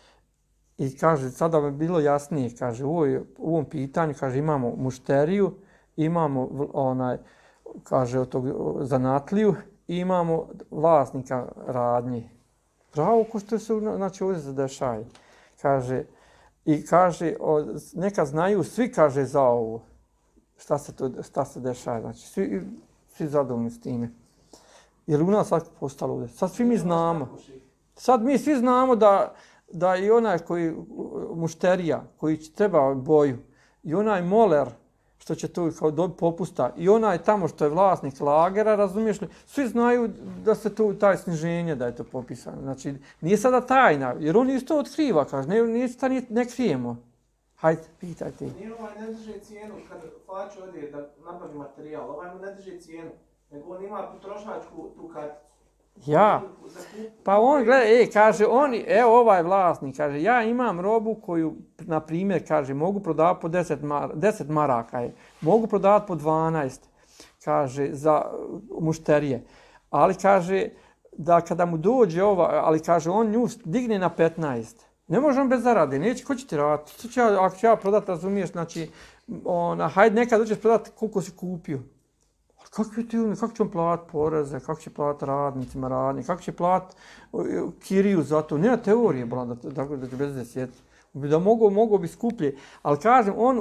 i kaže, sada bi bilo jasnije, kaže, u, ovoj, u ovom pitanju, kaže, imamo mušteriju, imamo onaj, kaže, od tog zanatliju, i imamo vlasnika radnje. Pravo ko što se, znači, ovdje se dešava. Kaže, i kaže, neka znaju svi, kaže, za ovo, šta se, to, šta se dešava. Znači, svi, svi zadovoljni s time. Jer u nas sad postalo ovdje. Sad svi mi znamo. Sad mi svi znamo da, da i onaj koji, mušterija, koji treba boju, i onaj moler, što će tu kao dobiti popusta, i onaj tamo što je vlasnik lagera, razumiješ li, svi znaju da se tu taj sniženje da je to popisano. Znači, nije sada tajna, jer on isto otkriva, kaže, ne, ništa ne, ne krijemo. Hajde, pitaj ti. Nije ovaj ne drži cijenu kad plaća odje da nabavi materijal, ovaj mu ne drži cijenu, nego on ima potrošačku tu karticu. Ja, pa on gleda, e, kaže, oni, evo ovaj vlasnik, kaže, ja imam robu koju, na primjer, kaže, mogu prodavati po deset, mar, deset maraka, je, mogu prodavati po dvanaest, kaže, za mušterije, ali kaže, da kada mu dođe ova, ali kaže, on nju digne na petnaest, ne može on bez zarade, neće, ko će ti raditi, ću ja, ako ću ja prodati, razumiješ, znači, ona, hajde nekad dođeš prodati koliko si kupio. Kako, ti, kako će on platiti poreze, kako će platiti radnicima radnje, kako će platiti kiriju za to. Nema teorije, blan, da, da, da će bez desjeti. Da mogu, mogu bi skuplje. Ali kažem, on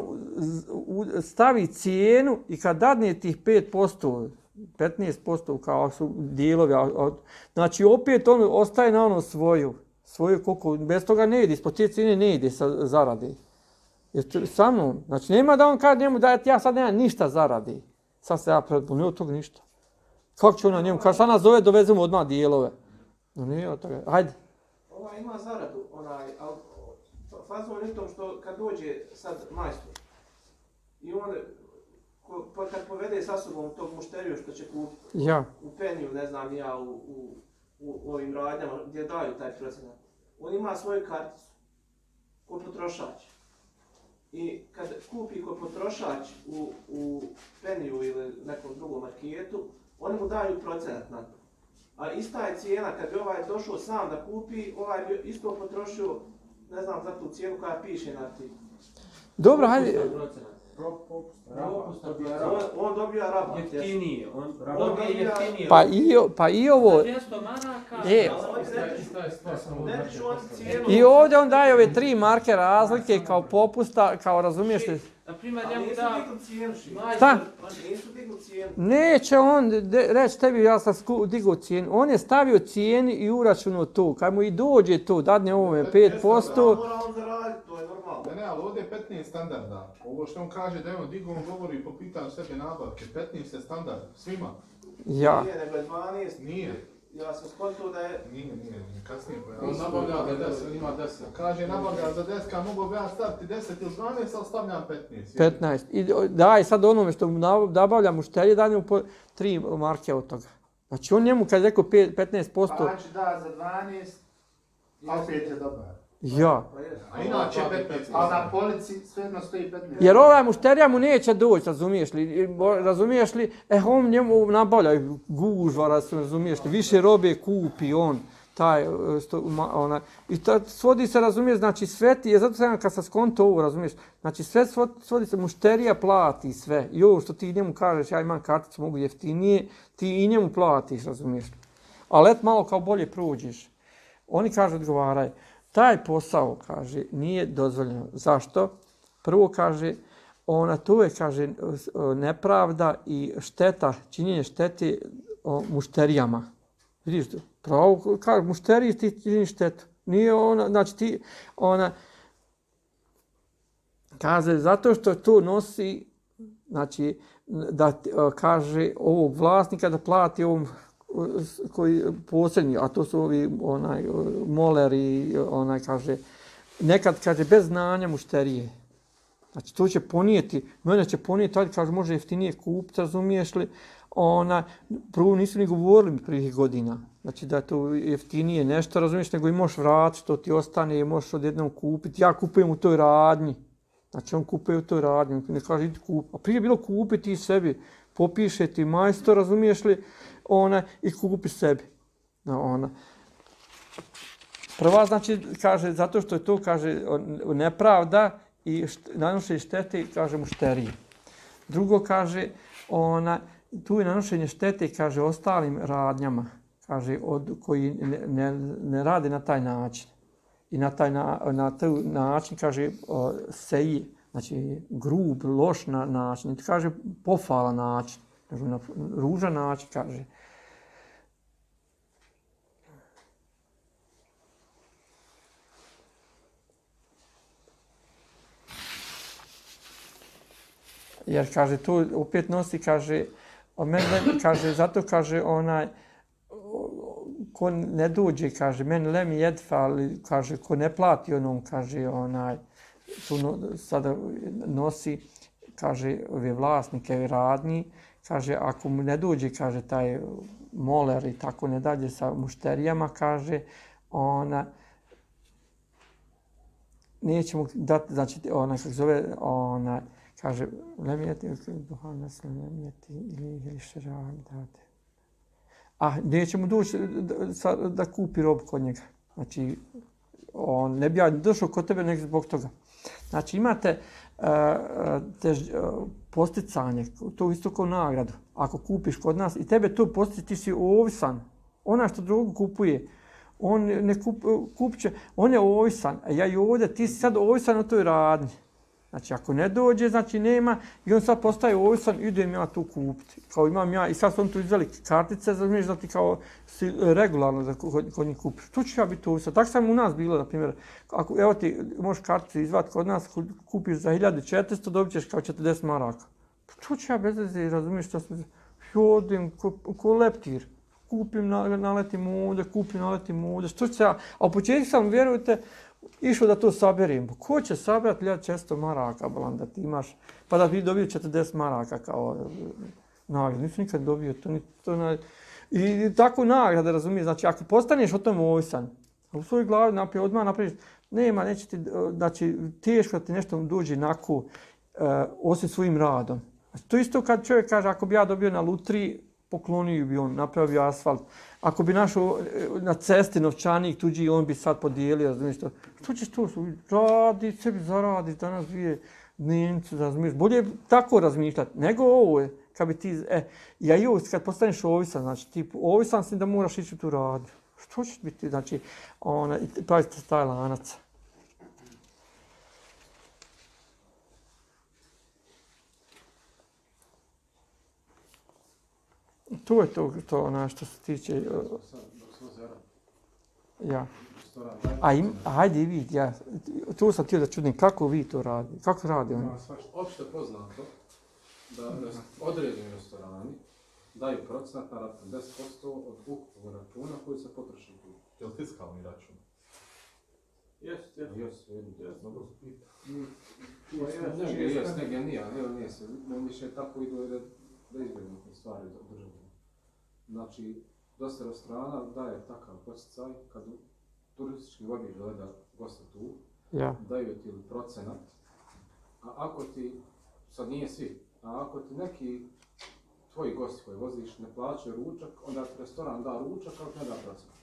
stavi cijenu i kad dadne tih pet posto, petnaest posto kao su dijelovi, znači opet on ostaje na ono svoju. Svoju koliko, bez toga ne ide, ispod te cijene ne ide sa zaradi. Jer sa mnom, znači nema da on kaže njemu da ja sad nema ništa zaradi. Sad se ja predbom, nije od toga ništa. Kako će ona njemu, kaže sad nas zove, dovezemo odmah dijelove. No nije od toga, hajde. Ova ima zaradu, onaj, ali fazon je to što kad dođe sad majstor i on ko, kad povede sa sobom tog mušteriju što će kupiti, ja. U peniju, ne znam ja, u, u, u ovim radnjama gdje daju taj procenat, on ima svoju karticu ko potrošač. I kad kupi kod potrošač u, u peniju ili nekom drugom marketu, oni mu daju procenat na to. A ista je cijena, kad bi ovaj došao sam da kupi, ovaj bi isto potrošio, ne znam, za tu cijenu koja piše na ti. Dobro, hajde. Propust dobija On, rabat. on dobija rabat. Jeftinije, on Rabat dobije dobija- jeftinije. Pa i, o- pa i ovo, Za dvjesto maraka. E. Ne dižu oni cijenu. i ovdje on daje ove tri marke razlike kao popusta, kao razumiješ li? Na primjer, Ali njemu nisu da... digli cijenu, Šime. Šta? Oni nisu digli cijenu. Neće on de- reći tebi ja sam sku- digao cijenu. On je stavio cijeni i uračunuo tu. Kad mu i dođe tu, dadne ovome pet posto. Mora on zaraditi, to je normalno. Ne, ne, ali ovdje je petnaest standarda. Ovo što on kaže da je on digao, on govori po pitanju sebe nabavke. petnaest je standard, svima. Ja. Nije, nego je dvanaest. Nije. Ja sam skontao da je... Nije, nije, nije, kasnije On pojavio. nabavlja za deset, ima deset. Kaže nabavlja za deset, kad mogu bi ja staviti deset ili dvanaest, ali stavljam petnaest. petnaest. I daj sad onome što mu nab- nabavlja mušterije, daj mu po tri marke od toga. Znači on njemu kad je rekao pet- petnaest posto, Znači da za dvanaest, a opet je dobar. ja. Pa je. A inače petnaest. A na polici svejedno stoji petnaest. Jer ovaj mušterija mu neće doći, razumiješ li? I bo- Razumiješ li? E, on njemu nabavlja gužva, razumiješ li? Više robe kupi on. Taj, e, sto, ma, ona, i to svodi se, razumiješ, znači sve ti je, zato sam kad sam skonto ovo, razumiješ, znači sve svodi, svodi se, mušterija plati sve. I ovo što ti njemu kažeš, ja imam karticu, mogu jeftinije, ti i njemu platiš, razumiješ. Ali et malo kao bolje prođeš. Oni kažu, odgovaraj, taj posao, kaže, nije dozvoljeno. Zašto? Prvo kaže, ona tu je, kaže, nepravda i šteta, činjenje štete o, mušterijama. Vidiš to? Pravo, kaže, mušteriji ti činiš štetu. Nije ona, znači ti, ona, kaže, zato što to nosi, znači, da ti, kaže, ovog vlasnika da plati ovom koji posljednji, a to su ovi onaj moleri, onaj kaže, nekad kaže bez znanja mušterije. Znači to će ponijeti, mene će ponijeti, ali kaže može jeftinije kupiti, razumiješ li? Ona, prvo nisu ni govorili prvih godina, znači da je to jeftinije nešto, razumiješ, nego i možeš vratiti što ti ostane i možeš odjednom kupiti. Ja kupujem u toj radnji, znači on kupuje u toj radnji, ne kaže idi kupi. A prije je bilo kupiti ti sebi, popiše ti majstor, razumiješ li? Ona i kupi sebi. No, ona. Prva znači kaže zato što je to kaže nepravda i št, nanošenje štete kaže mušteriji. Drugo kaže ona tu je nanošenje štete kaže ostalim radnjama kaže od koji ne, ne, ne rade na taj način. I na taj na, na taj način kaže o, seji, znači grub, loš na, način, kaže pofalan način, na ružan način kaže. Jer kaže tu opet nosi kaže meni kaže zato kaže onaj ko ne dođe kaže meni lemi jedfa ali kaže ko ne plati onom kaže onaj tu no, sada nosi kaže ove vlasnike radnji kaže ako mu ne dođe kaže taj moler i tako ne dalje sa mušterijama kaže ona neće mu dati znači ona kako zove ona kaže, lemijeti, duhan nas lemijeti ili ili šeran date. A neće mu doći da, da kupi rob kod njega. Znači, on ne bi ja došao kod tebe nek zbog toga. Znači, imate uh, te uh, posticanje, to isto kao nagradu. Ako kupiš kod nas i tebe to postiče, ti si ovisan. Ona što drugo kupuje, on ne kup, kupće, on je ovisan. A ja i ovdje, ti si sad ovisan o toj radnji. Znači, ako ne dođe, znači nema, i on sad postaje ovisan, idem ja tu kupiti. Kao imam ja, i sad su on tu izveli kartice, znači da ti kao si regularno da kod, kod njih kupiš. Tu ću ja biti ovisan. Tako sam u nas bilo, na primjer, ako evo ti možeš kartice izvati kod nas, kupiš za hiljadu četiristo, dobit ćeš kao četrdeset maraka. Tu ću ja bez veze, razumiješ što sam, jodim ko, ko leptir. Kupim, naletim ovdje, kupim, naletim ovdje, što ću ja, a u početku sam, vjerujte, išao da to saberim. Ko će sabrati hiljadu četiristo maraka, bolan, da ti imaš, pa da bi dobio četrdeset maraka kao nagradu. Nisam nikad dobio to. Ni, to na, i, I tako nagrada, razumiješ. Znači, ako postaneš o tom ovisan, u svojoj glavi naprijed, odmah naprijedš, nema, neće ti, znači, teško da ti nešto dođe onako, uh, osim svojim radom. To isto kad čovjek kaže, ako bi ja dobio na lutriji, poklonio bi on, napravio asfalt. Ako bi našao na cesti novčanik tuđi, on bi sad podijelio, razumiješ to. Što ćeš to? Radi, sebi zaradi, danas dvije, dnevnicu, razumiješ, bolje tako razmišljati, nego ovo je, kad bi ti, e, ja i ovo, kad postaneš ovisan, znači, ti ovisan si da moraš ići u tu radnju. Što će biti, znači, ona, pravite taj lanac. To je to, to ona, što se tiče, ja. A im, ajde vidi, ja, tu sam htio da čudim, kako vi to radite, kako radi oni? Opšte poznato da određeni restorani daju procenat na račun deset posto od ukupnog računa koji se potroši tu. Je li fiskalni račun? Jest, jest. Jest, jest, dobro se pita. Jest, Negdje jest, negdje nije, ali nije se, više tako idu da, da izgledaju te stvari za državu. Znači, dosta restorana daje takav poticaj kad turistički vodič gleda gosta tu, Ja. daju ti procenat, a ako ti, sad nije svi, a ako ti neki tvoji gosti koji voziš ne plaćaju ručak, onda ti restoran da ručak, ali ne da procenat.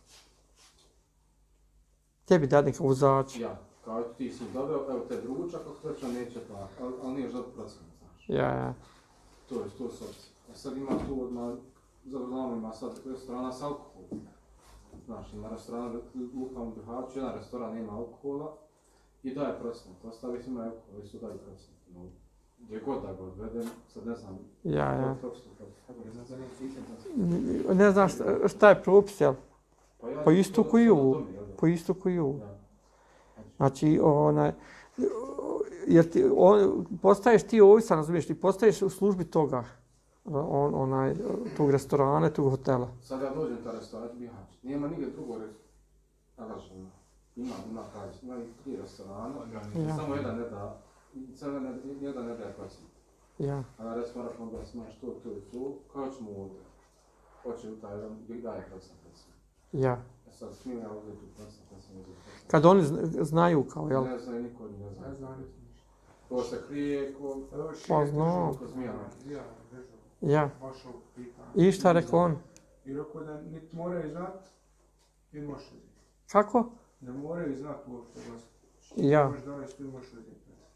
Tebi dade kao vozač. Ja, kao ti si doveo, evo te ručak, ako treća neće plaćati, ali, ali nije još dobro procenat, znaš. Ja, ja. To je, to su opcije. A sad ima tu odmah, znamo ima sad restorana s alkoholom. Znaš, ima restoran Luka u Bihaću, jedan restoran nema alkohola i daje procenat. Ostali su imaju alkohol i su daju procenat. No, gdje god da ga odvedem, sad ne znam. Ja, ja. Ne znam, Ne znam šta, šta je propis, jel? Pa, ja, Po istu koji u. Po istu koji u. Ja. Znači, onaj, jer ti, on, postaješ ti ovisan, razumiješ, ti postaješ u službi toga, on, onaj, tog restorana, tog hotela. Sad ja dođem ta restoran Bihać, nema nigdje drugog restorana. Ima, ima pravi, ima i tri restorana, Ja. samo jedan ne da, samo jedan, jedan ne daje procenat. Ja. A na restoran onda smaš to, to i to, kao ćemo ovdje. Hoće u taj jedan, gdje daje procenat. Ja. E sad smijem ja ovdje tu procenat, ja sam uzeti procenat. Kad oni zna- znaju kao, jel? Ne znaju niko, ne zna. ne znam. To se krije ko... Pa znam. ko zmijana. Ja, držao. Ja. Baš ovo pitanje. I šta rekao on? I rekao da niti moraju znat, i može vidjeti. Kako? Ne moraju znat uopšte gost. Ja. Možeš dovesti, ti možeš vidjeti.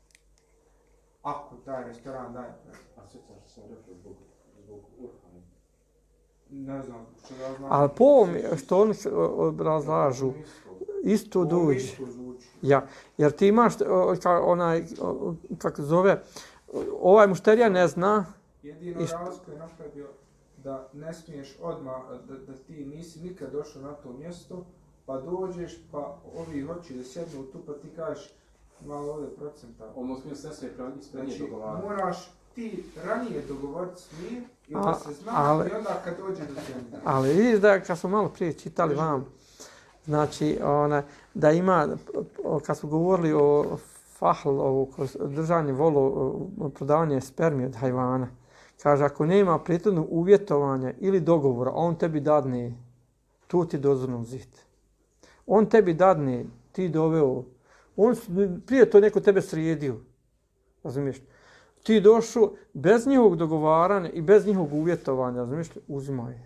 Ako taj restoran daje predsjednik. A sjećaš što sam rekao zbog, zbog Urfana. Ne znam, što ja znam. Ali po ovom što oni s- obrazlažu, isto Ovo dođe. isto zvuči. Ja, jer ti imaš o, ka, onaj, o, kako se zove, ovaj mušterija ne zna. Jedino Isto. razlika je napravio da ne smiješ odmah, da, da ti nisi nikad došao na to mjesto, pa dođeš, pa ovi hoće da sjednu tu, pa ti kažeš malo ovdje procenta. Ono smije se ne smije ispred njih Znači, dogovarati. moraš ti ranije dogovoriti s njim i A, da se zna ali- i onda kad dođe do zemlje. Ali vidiš da kad smo malo prije čitali vam, znači ona, da ima, o, kad smo govorili o fahl, o držanje volo, o prodavanje spermije od hajvana, kaže ako nema prethodnog uvjetovanja ili dogovora, on tebi dadne, tu ti dozvoljno uzeti. On tebi dadne, ti doveo, on s- prije to neko tebe sredio, razumiješ? Ti došao bez njihovog dogovaranja i bez njihovog uvjetovanja, razumiješ, uzimaj.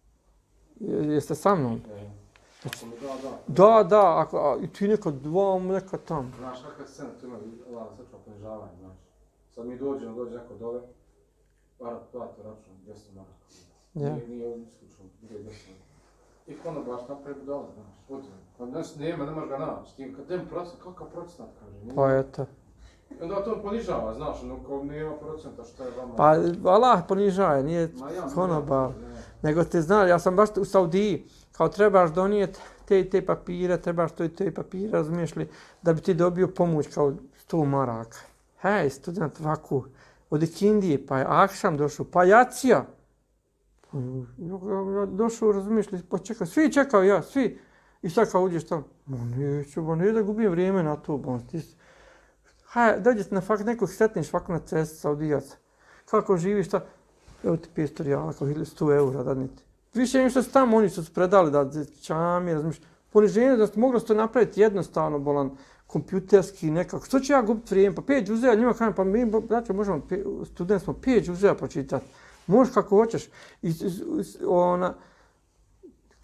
Je- Jeste sa mnom? E, Ako mi da, da. Da, da, ako, a, i ti neka dva, neka tam. Znaš kakva scena tu ima, ova srčva ponižavanja, znaš. Sad mi dođemo, dođe neko dole, para plati račun, dvjesto maraka. Ja. Nije, nije ovdje isključno, nije dvjesto maraka. I kono baš napravi dole, znaš, odem. Pa nes, nema, ne možeš ga naći. Ti kad dem procent, kakav procenat, kaže. Nije. Pa eto. I onda to ponižava, znaš, ono kao nema procenta, šta je vama. Pa Allah ponižaje, nije Ma ja, konobar. ne, ne. Nego te zna, ja sam baš u Saudiji, kao trebaš donijeti te i te papire, trebaš to i te papire, razumiješ li, da bi ti dobio pomoć kao sto maraka. Hej, student ovako, od Ikindije, pa je Akšam došao, pa Jacija. Pa, ja, ja došao, razumiješ li, pa čekao, svi čekao ja, svi. I sad kao uđeš tamo, ma neću, ba ne da gubim vrijeme na to, ba ti si- Haj, dođete na fakt nekog sretniš ovako na cesti Saudijaca. Kako živiš, šta? Evo ti petsto rijala, kao sto eura dadnite. Više nego što su tamo, oni su predali da čami, razumiješ. Poniženje da ste mogli to napraviti jednostavno, bolan, kompjuterski nekako. Što ću ja gubiti vrijeme? Pa pet džuzeja, njima kažem, pa mi, znači, možemo, pe, student smo, pet džuzeja pročitati. Možeš kako hoćeš. I, s- s- ona,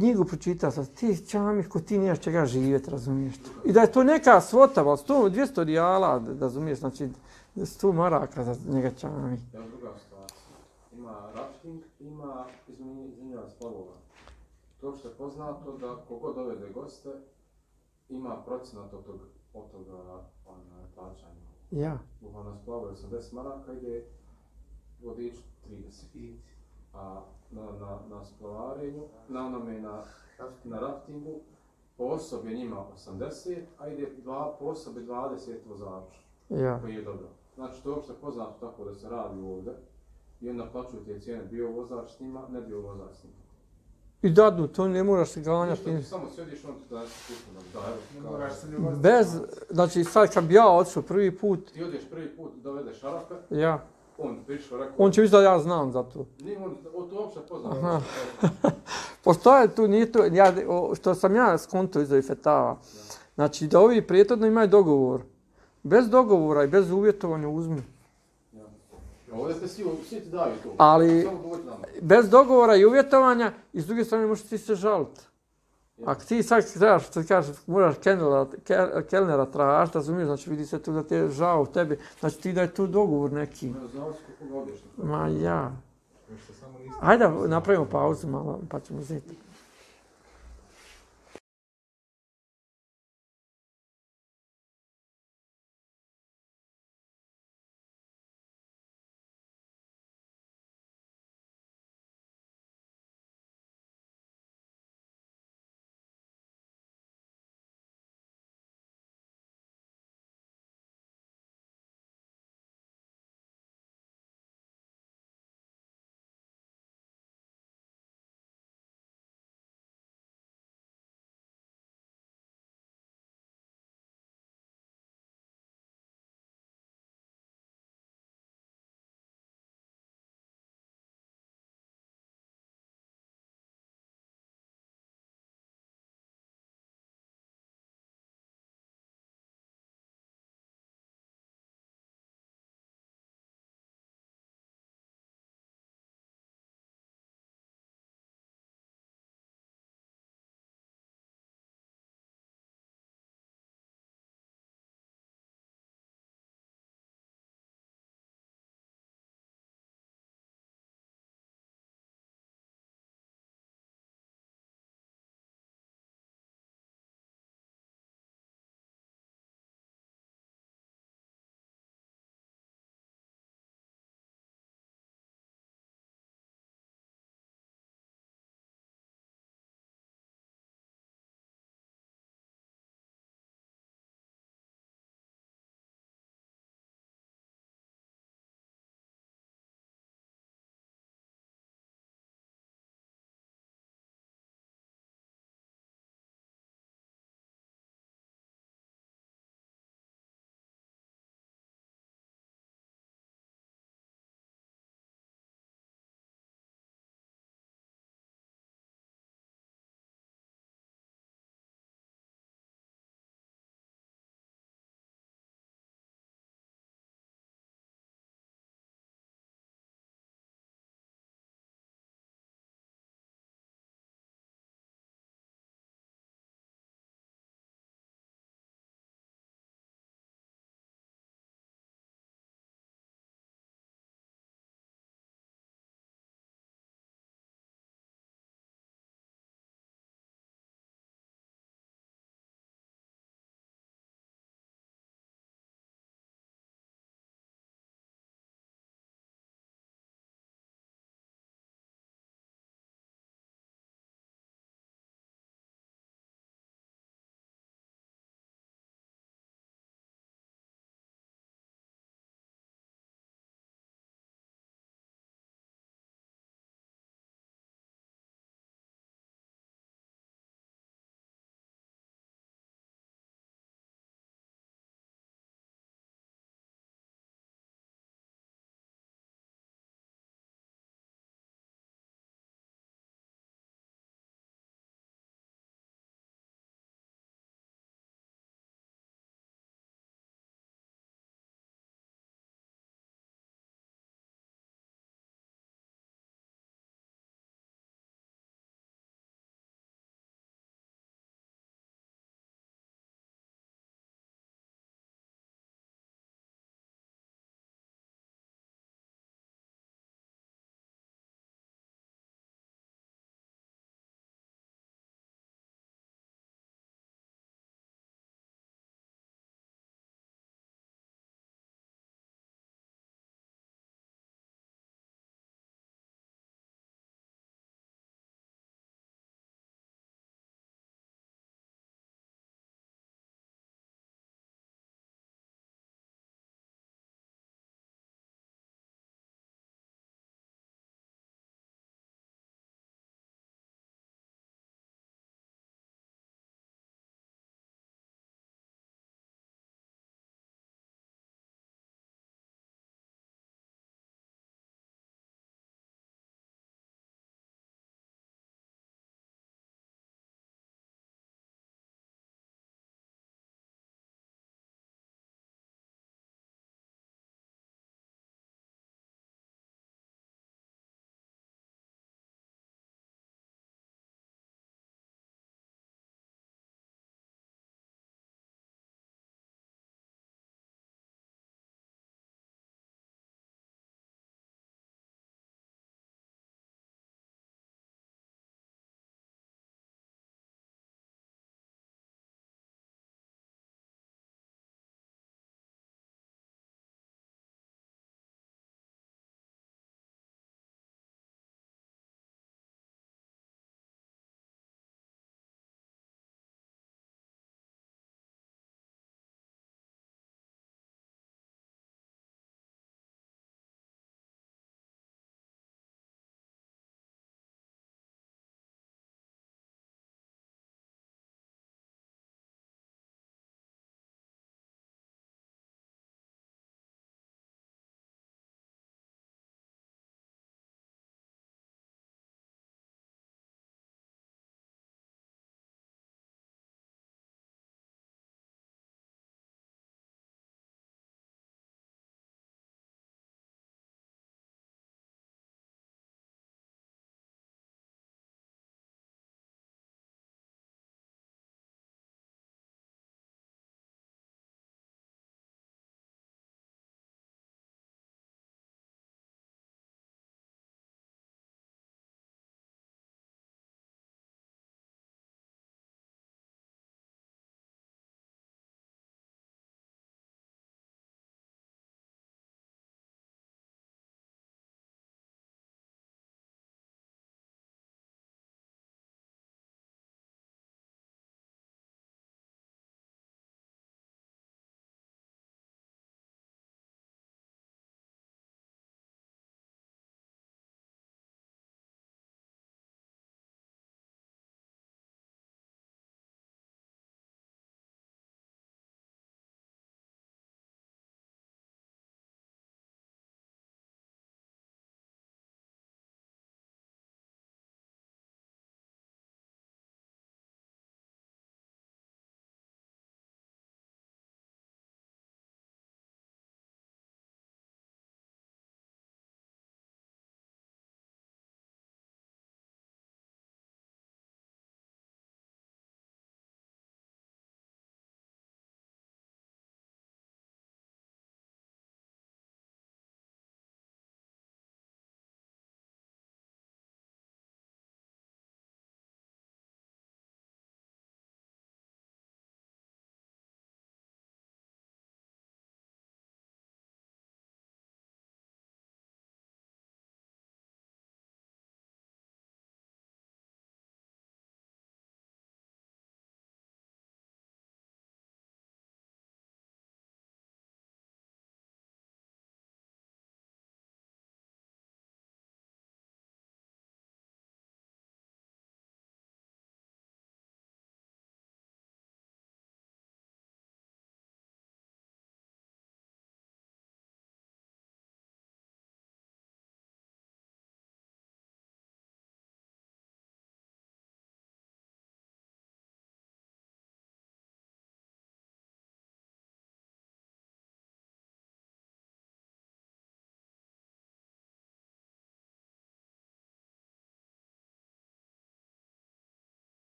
knjigu pročitao sam, ti čami ko ti nemaš čega živjeti, razumiješ? I da je to neka svota, ali sto, dvjesto rijala, razumiješ, znači sto maraka za njega čami. Evo druga situacija. Ima rafting, ima izmjenjiva splavova. To što je poznato da kogod dovede goste, ima procenat od toga, od toga ono, plaćanja. Ja. Buha na splavu je osamdeset maraka, ide vodič trideset. A na, na, na splavarenju, na onome na, na raftingu, po osobi njima osamdeset, a ide dva, po osobi dvadeset vozača. Ja. Koji je dobro. Znači to je uopšte poznato tako da se radi ovdje i onda plaćuju te cijene bio vozač s njima, ne bio vozač s njima. I dadu, to ne moraš se ganjati. Ništa, samo sjediš, on ti da se pušta da, evo, Ne kao, moraš se ni voziti. Bez, znači sad kad bi ja otišao prvi put, ti odeš prvi put, dovedeš Arape, ja, on prišao, rekao, on će misliti da ja znam za to. nije on, on to uopšte poznato. Aha. Postoje tu, nije to, ja, o, što sam ja skonto iz ovih fetava, znači da ovi prijetodno imaju dogovor. Bez dogovora i bez uvjetovanja uzmi. Ja. Ovdje te svi, svi ti daju to. Ali Samo dođi nama. bez dogovora i uvjetovanja i s druge strane možeš ti se žaliti. Ako ti sad trebaš, što ti kažeš, moraš kelnera, kelnera tražiti, razumiješ, znači vidi se tu da ti je žao tebi, znači ti da je tu dogovor neki. Ne znao si koga odeš. Ma ja. Još se samo niste- Hajde napravimo pauzu malo pa ćemo uzeti.